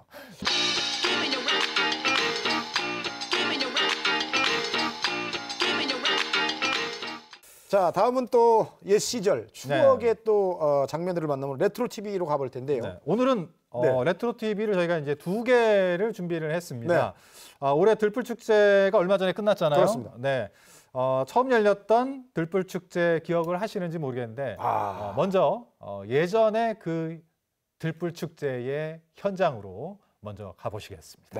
자 다음은 또 옛 시절 추억의 네. 또 어, 장면들을 만나면 레트로 티비로 가볼 텐데요. 네. 오늘은 어, 네. 레트로 티비를 저희가 이제 두 개를 준비를 했습니다. 아, 올해 들불 축제가 얼마 전에 끝났잖아요. 그렇습니다. 네. 어, 처음 열렸던 들불 축제 기억을 하시는지 모르겠는데 아. 어, 먼저 어, 예전에 그 들불 축제의 현장으로 먼저 가보시겠습니다. 네.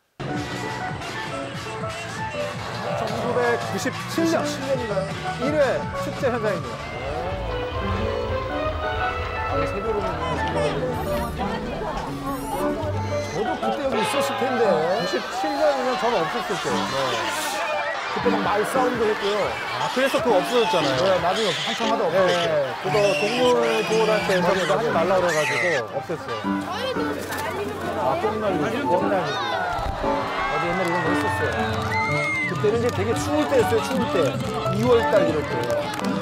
천구백구십칠 년 일 회 축제 현장입니다. 저도 그때 여기 있었을 텐데 구십칠 년이면 저는 없었을 때예요. 그때 막 말싸움도 했고요. 아, 그래서 그거 없어졌잖아요. 네, 나중에 한참 하다 없어졌죠. 네, 그거 동물보호단체에서 그거 하지 말라 그래가지고 없앴어요. 아, 꽁날리기, 꽁날리기. 어제 옛날에 이런 거 했었어요. 그때는 이제 되게 추울 때였어요, 추울 때. 이월 달 이럴 때.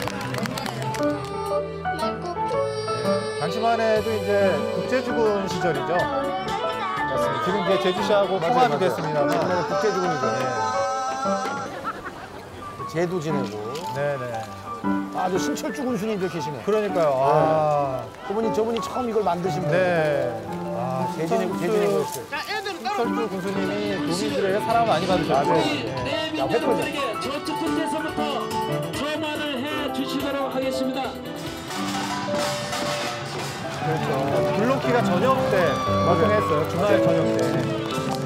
당시만 해도 이제 국제주군 시절이죠. 맞습니다. 지금 이제 제주시하고 맞아요, 통합이 맞아요. 됐습니다만. 옛날에 국제주군이죠. 제도 지내고. 네네. 아주 신철주 군수님도 계시네. 그러니까요. 아, 그분이 저분이 처음 이걸 만드신 분. 네. 아, 대지내고 대지내고 했어요. 신철주 군수님이 도민들에게 사랑을 많이 받으셨고. 네 명분들에게 저쪽 끝에서부터 전화를 해 주시도록 하겠습니다. 그렇죠. 블록키가 저녁 때 활동했어요. 주말 저녁 때.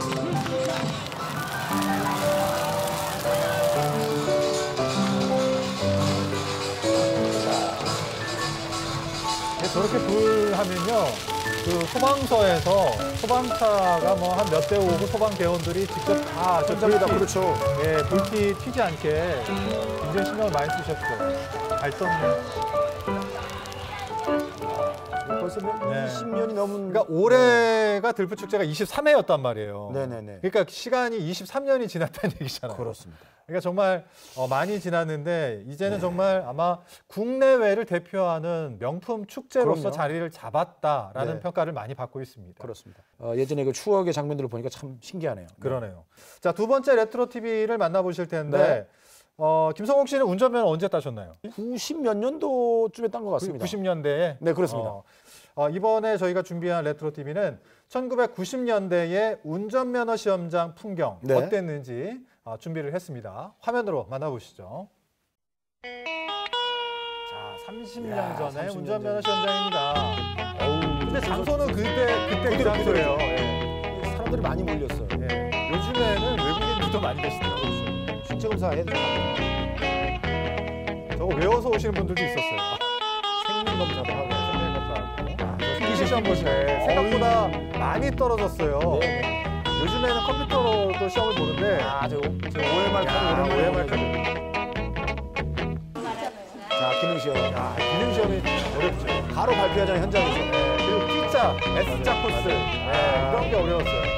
저렇게 불 하면요, 그 소방서에서 소방차가 뭐 한 몇 대 오고 소방 대원들이 직접 다 저 현장에다 불빛, 그렇죠. 예, 불빛 튀지 않게 굉장히 신경을 많이 쓰셨죠. 잘 썼네. 벌써 뭐 네. 이십 년이 넘은. 그러니까 올해가 들풀축제가 이십삼 회였단 말이에요. 네네네. 그러니까 시간이 이십삼 년이 지났다는 얘기잖아요. 그렇습니다. 그러니까 정말 어, 많이 지났는데 이제는 네. 정말 아마 국내외를 대표하는 명품 축제로서 그럼요. 자리를 잡았다라는 네. 평가를 많이 받고 있습니다. 그렇습니다. 어, 예전에 그 추억의 장면들을 보니까 참 신기하네요. 그러네요. 자, 두 번째 레트로 티비를 만나보실 텐데 네. 어, 김성옥 씨는 운전면허 언제 따셨나요? 구십 몇 년도쯤에 딴 것 같습니다. 구십 년대에? 네, 그렇습니다. 어, 어, 이번에 저희가 준비한 레트로 티비는 천구백구십 년대의 운전면허 시험장 풍경 네. 어땠는지 어, 준비를 했습니다. 화면으로 만나보시죠. 자, 삼십 년 야, 전에 삼십 년 운전면허 전. 시험장입니다. 어우, 근데 장소는 그때 그때 그 그대로, 장소예요. 그대로. 예. 사람들이 많이 몰렸어요. 예. 요즘에는 외국인들도 많이 계시더라고요. 신체 검사 해야 되잖아요. 저거 외워서 오시는 분들도 있었어요. 생명 검사도 하고. 이 시험 볼 때 생각보다 많이 떨어졌어요. 네. 요즘에는 컴퓨터로도 시험을 보는데 아, 저, 저 오엠알 카드, 야, 오랜만에 오엠알 보는 자, 기능 시험. 야, 기능 시험이 어렵죠. 바로 발표하잖아요, 현장에서. 네, 그리고 T자, S자 코스 네, 이런 게 어려웠어요.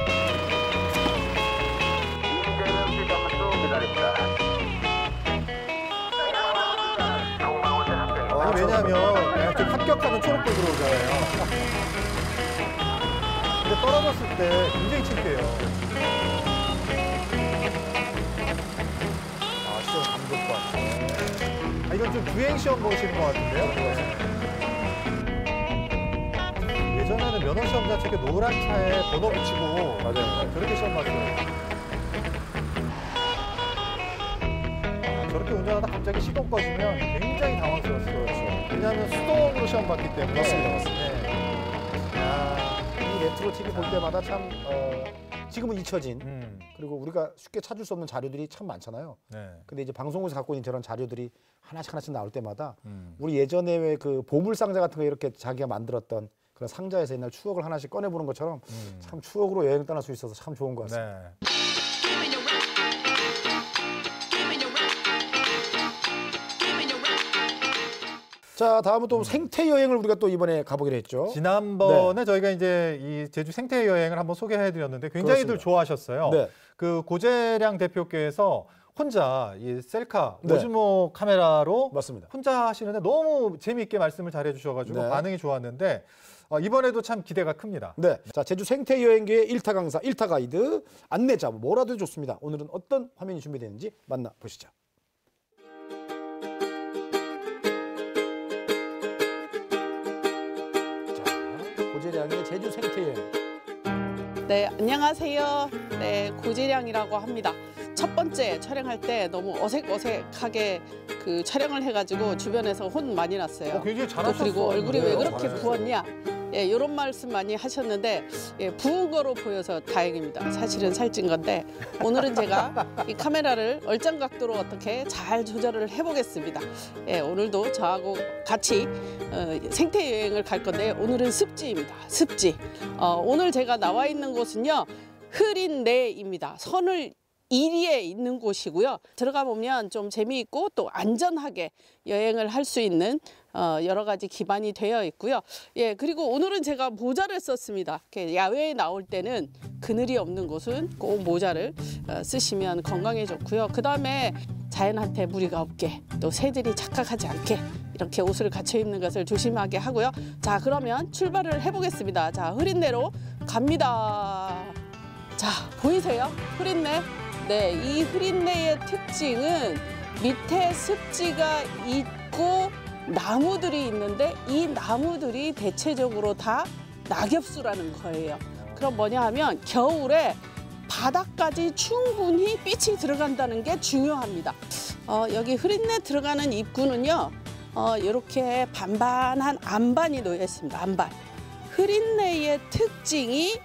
아니 왜냐하면 좀 합격하면 초록불 들어오잖아요. 근데 떨어졌을 때 굉장히 창피해요. 아, 시험 감독관. 아, 이건 좀 주행 시험 보시는 것 같은데요? 예전에는 면허 시험장 저렇게 노란 차에 번호 붙이고 맞아요. 저렇게 시험 봤어요. 아, 저렇게 운전하다 갑자기 시동 꺼지면 굉장히 당황스러웠어요. 그렇죠. 왜냐하면 수동으로 시험 봤기 때문에. 맞습니다, 맞습니다. 네. 야, 이 레트로 티비 볼 때마다 참 어, 지금은 잊혀진 음, 그리고 우리가 쉽게 찾을 수 없는 자료들이 참 많잖아요. 네. 근데 이제 방송국에서 갖고 있는 저런 자료들이 하나씩 하나씩 나올 때마다 음. 우리 예전에 왜 그 보물 상자 같은 거 이렇게 자기가 만들었던 그런 상자에서 옛날 추억을 하나씩 꺼내보는 것처럼 음. 참 추억으로 여행을 떠날 수 있어서 참 좋은 것 같습니다. 네. 자, 다음은 또 생태 여행을 우리가 또 이번에 가보기로 했죠. 지난번에 저희가 이제 이 제주 생태 여행을 한번 소개해드렸는데 굉장히들 그렇습니다. 좋아하셨어요. 네. 그 고재량 대표께서 혼자 이 셀카 네. 오즈모 카메라로 맞습니다. 혼자 하시는데 너무 재미있게 말씀을 잘해주셔가지고 네. 반응이 좋았는데 어, 이번에도 참 기대가 큽니다. 네. 자, 제주 생태 여행계의 일타 강사, 일타 가이드, 안내자, 뭐라도 좋습니다. 오늘은 어떤 화면이 준비되는지 만나보시죠. 자, 고재량의 제주 생태 여행. 네, 안녕하세요. 네, 고재량이라고 합니다. 첫 번째 촬영할 때 너무 어색어색하게 그 촬영을 해가지고 주변에서 혼 많이 났어요. 어, 굉장히 또 잘하셨어요. 그리고 얼굴이 왜 그렇게 잘하셨어요. 부었냐? 예, 이런 말씀 많이 하셨는데 예, 부은 거로 보여서 다행입니다. 사실은 살찐 건데 오늘은 제가 이 카메라를 얼짱 각도로 어떻게 잘 조절을 해보겠습니다. 예, 오늘도 저하고 같이 어, 생태 여행을 갈 건데 오늘은 습지입니다. 습지. 어, 오늘 제가 나와 있는 곳은요 흐린내입니다. 선을 이리에 있는 곳이고요. 들어가 보면 좀 재미있고 또 안전하게 여행을 할 수 있는 어, 여러 가지 기반이 되어 있고요. 예, 그리고 오늘은 제가 모자를 썼습니다. 이렇게 야외에 나올 때는 그늘이 없는 곳은 꼭 모자를 어, 쓰시면 건강에 좋고요. 그 다음에 자연한테 무리가 없게 또 새들이 착각하지 않게 이렇게 옷을 갖춰 입는 것을 조심하게 하고요. 자, 그러면 출발을 해보겠습니다. 자, 흐린내로 갑니다. 자, 보이세요? 흐린내. 네, 이 흐린내의 특징은 밑에 습지가 있고 나무들이 있는데 이 나무들이 대체적으로 다 낙엽수라는 거예요. 그럼 뭐냐 하면 겨울에 바닥까지 충분히 빛이 들어간다는 게 중요합니다. 어, 여기 흐린내 들어가는 입구는요. 어, 이렇게 반반한 안반이 놓여 있습니다. 안반. 흐린내의 특징이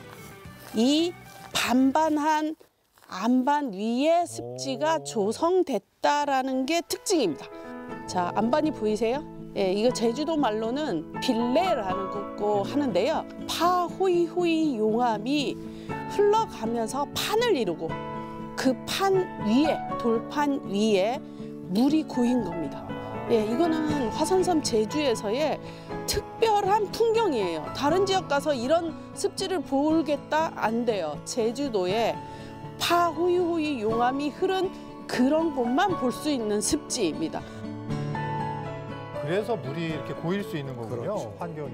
이 반반한 안반 위에 습지가 조성됐다라는 게 특징입니다. 자, 안반이 보이세요? 예, 이거 제주도 말로는 빌레라는 거고 하는데요. 파 호이호이 용암이 흘러가면서 판을 이루고 그 판 위에, 돌판 위에 물이 고인 겁니다. 예, 이거는 화산섬 제주에서의 특별한 풍경이에요. 다른 지역 가서 이런 습지를 보겠다 안 돼요. 제주도에 파 호이호이 용암이 흐른 그런 곳만 볼 수 있는 습지입니다. 그래서 물이 이렇게 고일 수 있는 거군요. 그렇죠. 환경이.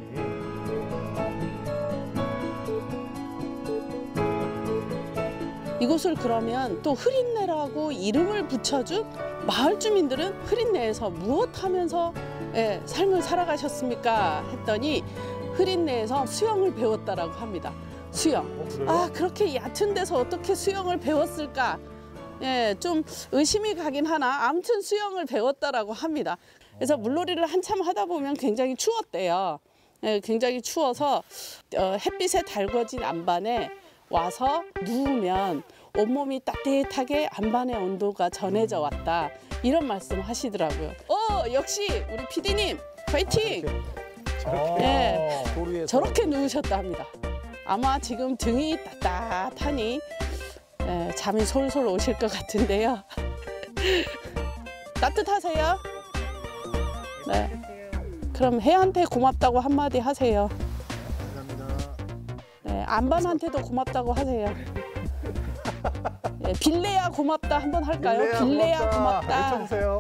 이곳을 그러면 또 흐린내라고 이름을 붙여준 마을 주민들은 흐린내에서 무엇 하면서 예, 삶을 살아가셨습니까? 했더니 흐린내에서 수영을 배웠다라고 합니다. 수영. 아, 그렇게 얕은 데서 어떻게 수영을 배웠을까? 예, 좀 의심이 가긴 하나 아무튼 수영을 배웠다라고 합니다. 그래서 물놀이를 한참 하다 보면 굉장히 추웠대요. 예, 굉장히 추워서 어, 햇빛에 달궈진 안반에 와서 누우면 온몸이 따뜻하게 안반의 온도가 전해져 왔다. 이런 말씀 하시더라고요. 어, 역시 우리 피디님 파이팅! 저렇게. 예, 도리에서. 저렇게 누우셨다 합니다. 아마 지금 등이 따뜻하니 예, 잠이 솔솔 오실 것 같은데요. 따뜻하세요? 네. 그럼 해한테 고맙다고 한마디 하세요. 네, 안반한테도 고맙다고 하세요. 네, 빌레야 고맙다 한번 할까요? 빌레야 고맙다. 외쳐주세요.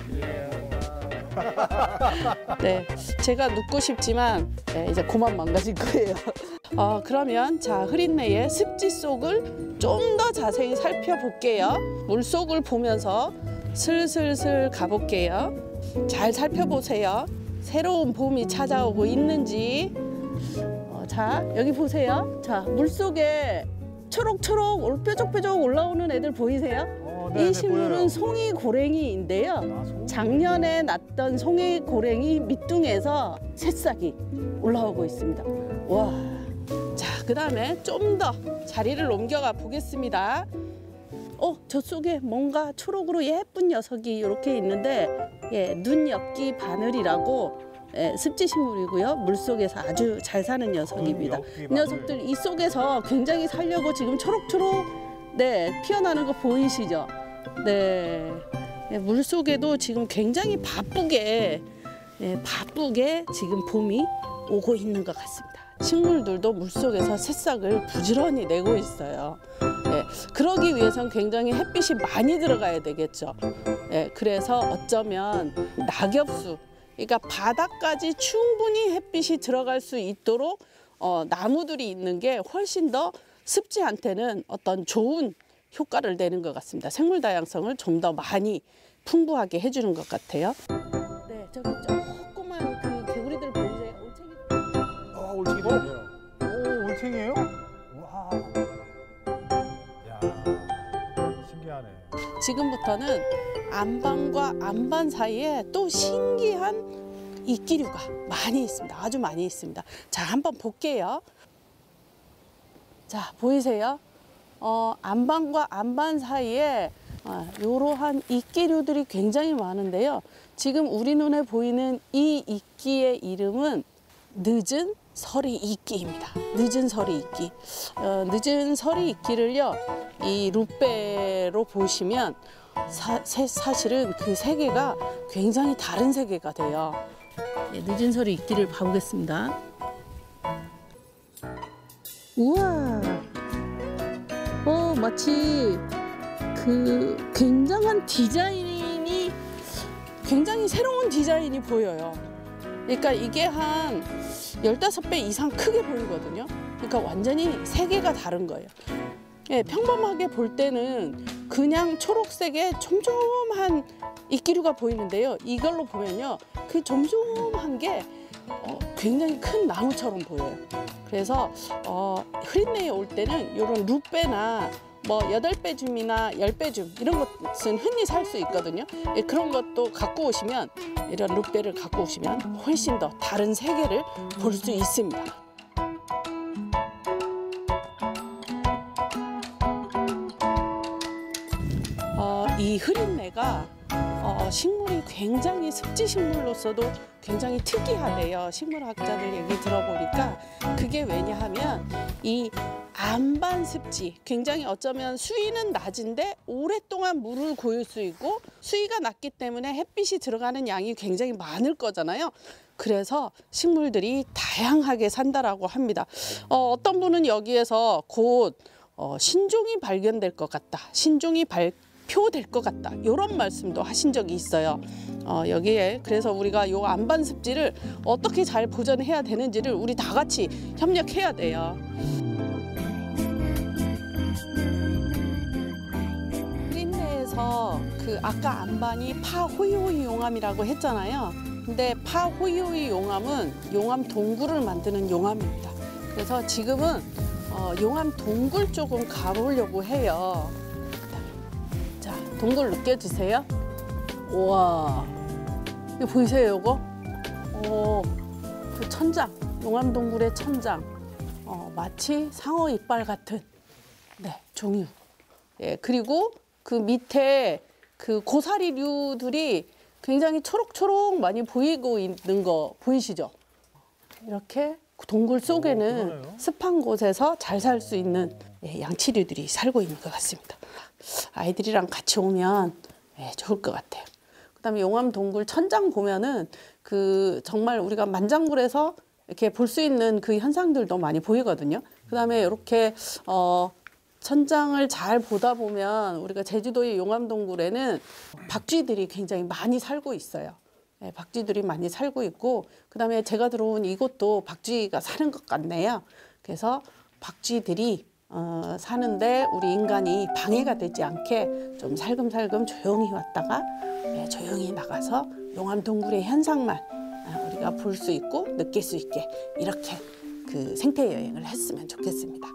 네, 제가 눕고 싶지만 네, 이제 그만 망가질 거예요. 어, 그러면 자 흐린내의 습지 속을 좀 더 자세히 살펴볼게요. 물속을 보면서 슬슬슬 가볼게요. 잘 살펴보세요. 새로운 봄이 찾아오고 있는지. 어, 자 여기 보세요. 자 물속에 초록초록 올 뾰족뾰족 올라오는 애들 보이세요? 어, 네, 이 네, 식물은 보여요. 송이고랭이인데요. 아, 송이. 작년에 났던 송이고랭이 밑둥에서 새싹이 올라오고 있습니다. 와, 자 그다음에 좀 더 자리를 옮겨가 보겠습니다. 어, 저 속에 뭔가 초록으로 예쁜 녀석이 이렇게 있는데 예, 눈엽기 바늘이라고 예, 습지식물이고요. 물속에서 아주 잘 사는 녀석입니다. 눈엽기 이 바늘. 녀석들 이 속에서 굉장히 살려고 지금 초록초록 네, 피어나는 거 보이시죠? 네, 예, 물속에도 지금 굉장히 바쁘게 예, 바쁘게 지금 봄이 오고 있는 것 같습니다. 식물들도 물속에서 새싹을 부지런히 내고 있어요. 예, 그러기 위해서는 굉장히 햇빛이 많이 들어가야 되겠죠. 예, 그래서 어쩌면 낙엽수, 그러니까 바닥까지 충분히 햇빛이 들어갈 수 있도록 어, 나무들이 있는 게 훨씬 더 습지한테는 어떤 좋은 효과를 내는 것 같습니다. 생물 다양성을 좀 더 많이 풍부하게 해주는 것 같아요. 네, 저기 조그만 그 개구리들 보이세요? 올챙이. 아, 올챙이 들어요. 오, 올챙이에요? 와. 야, 신기하네. 지금부터는 안반과 안반 사이에 또 신기한 이끼류가 많이 있습니다. 아주 많이 있습니다. 자, 한번 볼게요. 자, 보이세요? 어, 안반과 안반 사이에 어, 이러한 이끼류들이 굉장히 많은데요. 지금 우리 눈에 보이는 이 이끼의 이름은 늦은 서리 이끼입니다. 늦은 서리 이끼. 어, 늦은 서리 이끼를요, 이 루페로 보시면 사, 세, 사실은 그 세계가 굉장히 다른 세계가 돼요. 네, 늦은 서리 이끼를 봐보겠습니다. 우와, 어 마치 그 굉장한 디자인이 굉장히 새로운 디자인이 보여요. 그러니까 이게 한 열다섯 배 이상 크게 보이거든요. 그러니까 완전히 세계가 다른 거예요. 예, 평범하게 볼 때는 그냥 초록색의 점점한 이끼류가 보이는데요. 이걸로 보면요, 그 점점한 게 어, 굉장히 큰 나무처럼 보여요. 그래서 어, 흐린내에 올 때는 이런 루페나 뭐 여덟 배 줌이나 열 배 줌 이런 것은 흔히 살 수 있거든요. 예, 그런 것도 갖고 오시면, 이런 루페를 갖고 오시면 훨씬 더 다른 세계를 볼 수 있습니다. 어, 이 흐린내가 어, 어, 식물이 굉장히 습지식물로서도 굉장히 특이하대요. 식물학자들 얘기 들어보니까 그게 왜냐하면 이 안반습지, 굉장히 어쩌면 수위는 낮은데 오랫동안 물을 고일 수 있고 수위가 낮기 때문에 햇빛이 들어가는 양이 굉장히 많을 거잖아요. 그래서 식물들이 다양하게 산다라고 합니다. 어, 어떤 분은 여기에서 곧 어, 신종이 발견될 것 같다. 신종이 발표될 것 같다. 이런 말씀도 하신 적이 있어요. 어, 여기에 그래서 우리가 요 안반습지를 어떻게 잘 보존해야 되는지를 우리 다 같이 협력해야 돼요. 그 아까 안반이 파호이호이 용암이라고 했잖아요. 근데 파호이호이 용암은 용암 동굴을 만드는 용암입니다. 그래서 지금은 어, 용암 동굴 조금 가보려고 해요. 자, 동굴 느껴주세요. 우와, 이거 보이세요, 이거? 어, 그 천장, 용암 동굴의 천장. 어, 마치 상어 이빨 같은 네, 종유. 예, 그리고 그 밑에 그 고사리류들이 굉장히 초록초록 많이 보이고 있는 거 보이시죠? 이렇게 동굴 속에는 오, 습한 곳에서 잘 살 수 있는 예, 양치류들이 살고 있는 것 같습니다. 아이들이랑 같이 오면 예, 좋을 것 같아요. 그다음에 용암 동굴 천장 보면은 그 정말 우리가 만장굴에서 이렇게 볼 수 있는 그 현상들도 많이 보이거든요. 그다음에 이렇게 어. 천장을 잘 보다 보면 우리가 제주도의 용암동굴에는 박쥐들이 굉장히 많이 살고 있어요. 네, 박쥐들이 많이 살고 있고 그다음에 제가 들어온 이곳도 박쥐가 사는 것 같네요. 그래서 박쥐들이 어, 사는데 우리 인간이 방해가 되지 않게 좀 살금살금 조용히 왔다가 네, 조용히 나가서 용암동굴의 현상만 우리가 볼 수 있고 느낄 수 있게 이렇게 그 생태 여행을 했으면 좋겠습니다.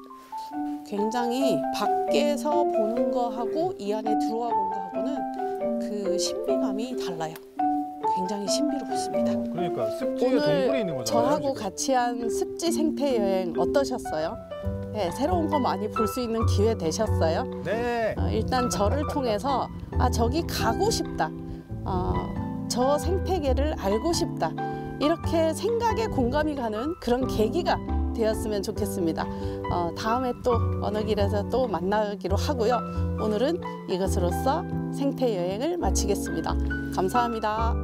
굉장히 밖에서 보는 거하고 이 안에 들어와 본 거하고는 그 신비감이 달라요. 굉장히 신비롭습니다. 그러니까 습지에 오늘 동굴이 있는 거잖아요. 저하고 지금. 같이 한 습지 생태 여행 어떠셨어요? 네, 새로운 거 많이 볼 수 있는 기회 되셨어요? 네. 어, 일단 저를 통해서 아 저기 가고 싶다. 어, 저 생태계를 알고 싶다. 이렇게 생각에 공감이 가는 그런 계기가 되었으면 좋겠습니다. 어, 다음에 또 어느 길에서 또 만나기로 하고요. 오늘은 이것으로써 생태 여행을 마치겠습니다. 감사합니다.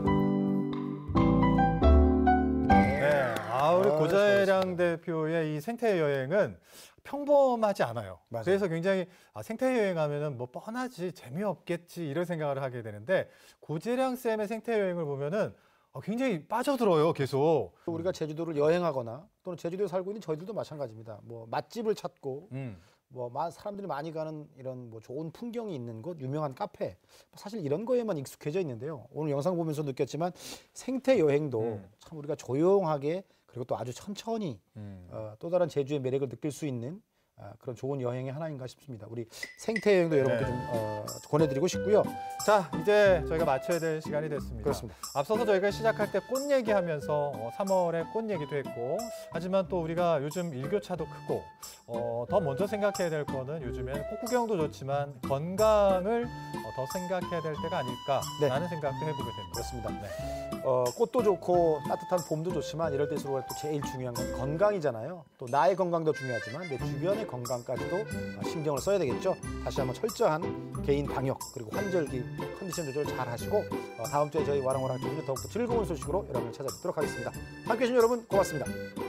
네, 아 우리 아, 고자혜량 대표의 이 생태 여행은 평범하지 않아요. 맞아요. 그래서 굉장히 아, 생태 여행하면은 뭐 뻔하지 재미없겠지 이런 생각을 하게 되는데 고재량 쌤의 생태 여행을 보면은 아, 굉장히 빠져들어요, 계속. 우리가 제주도를 여행하거나 또는 제주도에 살고 있는 저희들도 마찬가지입니다. 뭐 맛집을 찾고 음. 뭐 사람들이 많이 가는 이런 뭐 좋은 풍경이 있는 곳, 유명한 카페, 사실 이런 거에만 익숙해져 있는데요. 오늘 영상 보면서 느꼈지만 생태 여행도 음. 참 우리가 조용하게 그리고 또 아주 천천히 음. 어, 또 다른 제주의 매력을 느낄 수 있는 아, 그런 좋은 여행의 하나인가 싶습니다. 우리 생태 여행도 여러분께 네. 좀 어, 권해드리고 싶고요. 자, 이제 저희가 마쳐야 될 시간이 됐습니다. 그렇습니다. 앞서서 저희가 시작할 때 꽃 얘기하면서 어, 삼월에 꽃 얘기도 했고, 하지만 또 우리가 요즘 일교차도 크고 어, 더 먼저 생각해야 될 거는 요즘엔 꽃 구경도 좋지만 건강을 어, 더 생각해야 될 때가 아닐까라는 네. 생각도 해보게 됩니다. 그렇습니다. 네. 어, 꽃도 좋고 따뜻한 봄도 좋지만 이럴 때일수록 또 제일 중요한 건 건강이잖아요. 또 나의 건강도 중요하지만 내 주변의 건강까지도 신경을 써야 되겠죠. 다시 한번 철저한 개인 방역 그리고 환절기 컨디션 조절 잘 하시고 어, 다음 주에 저희 와랑와랑 티비는 더욱더 즐거운 소식으로 여러분을 찾아뵙도록 하겠습니다. 함께해 주신 여러분 고맙습니다.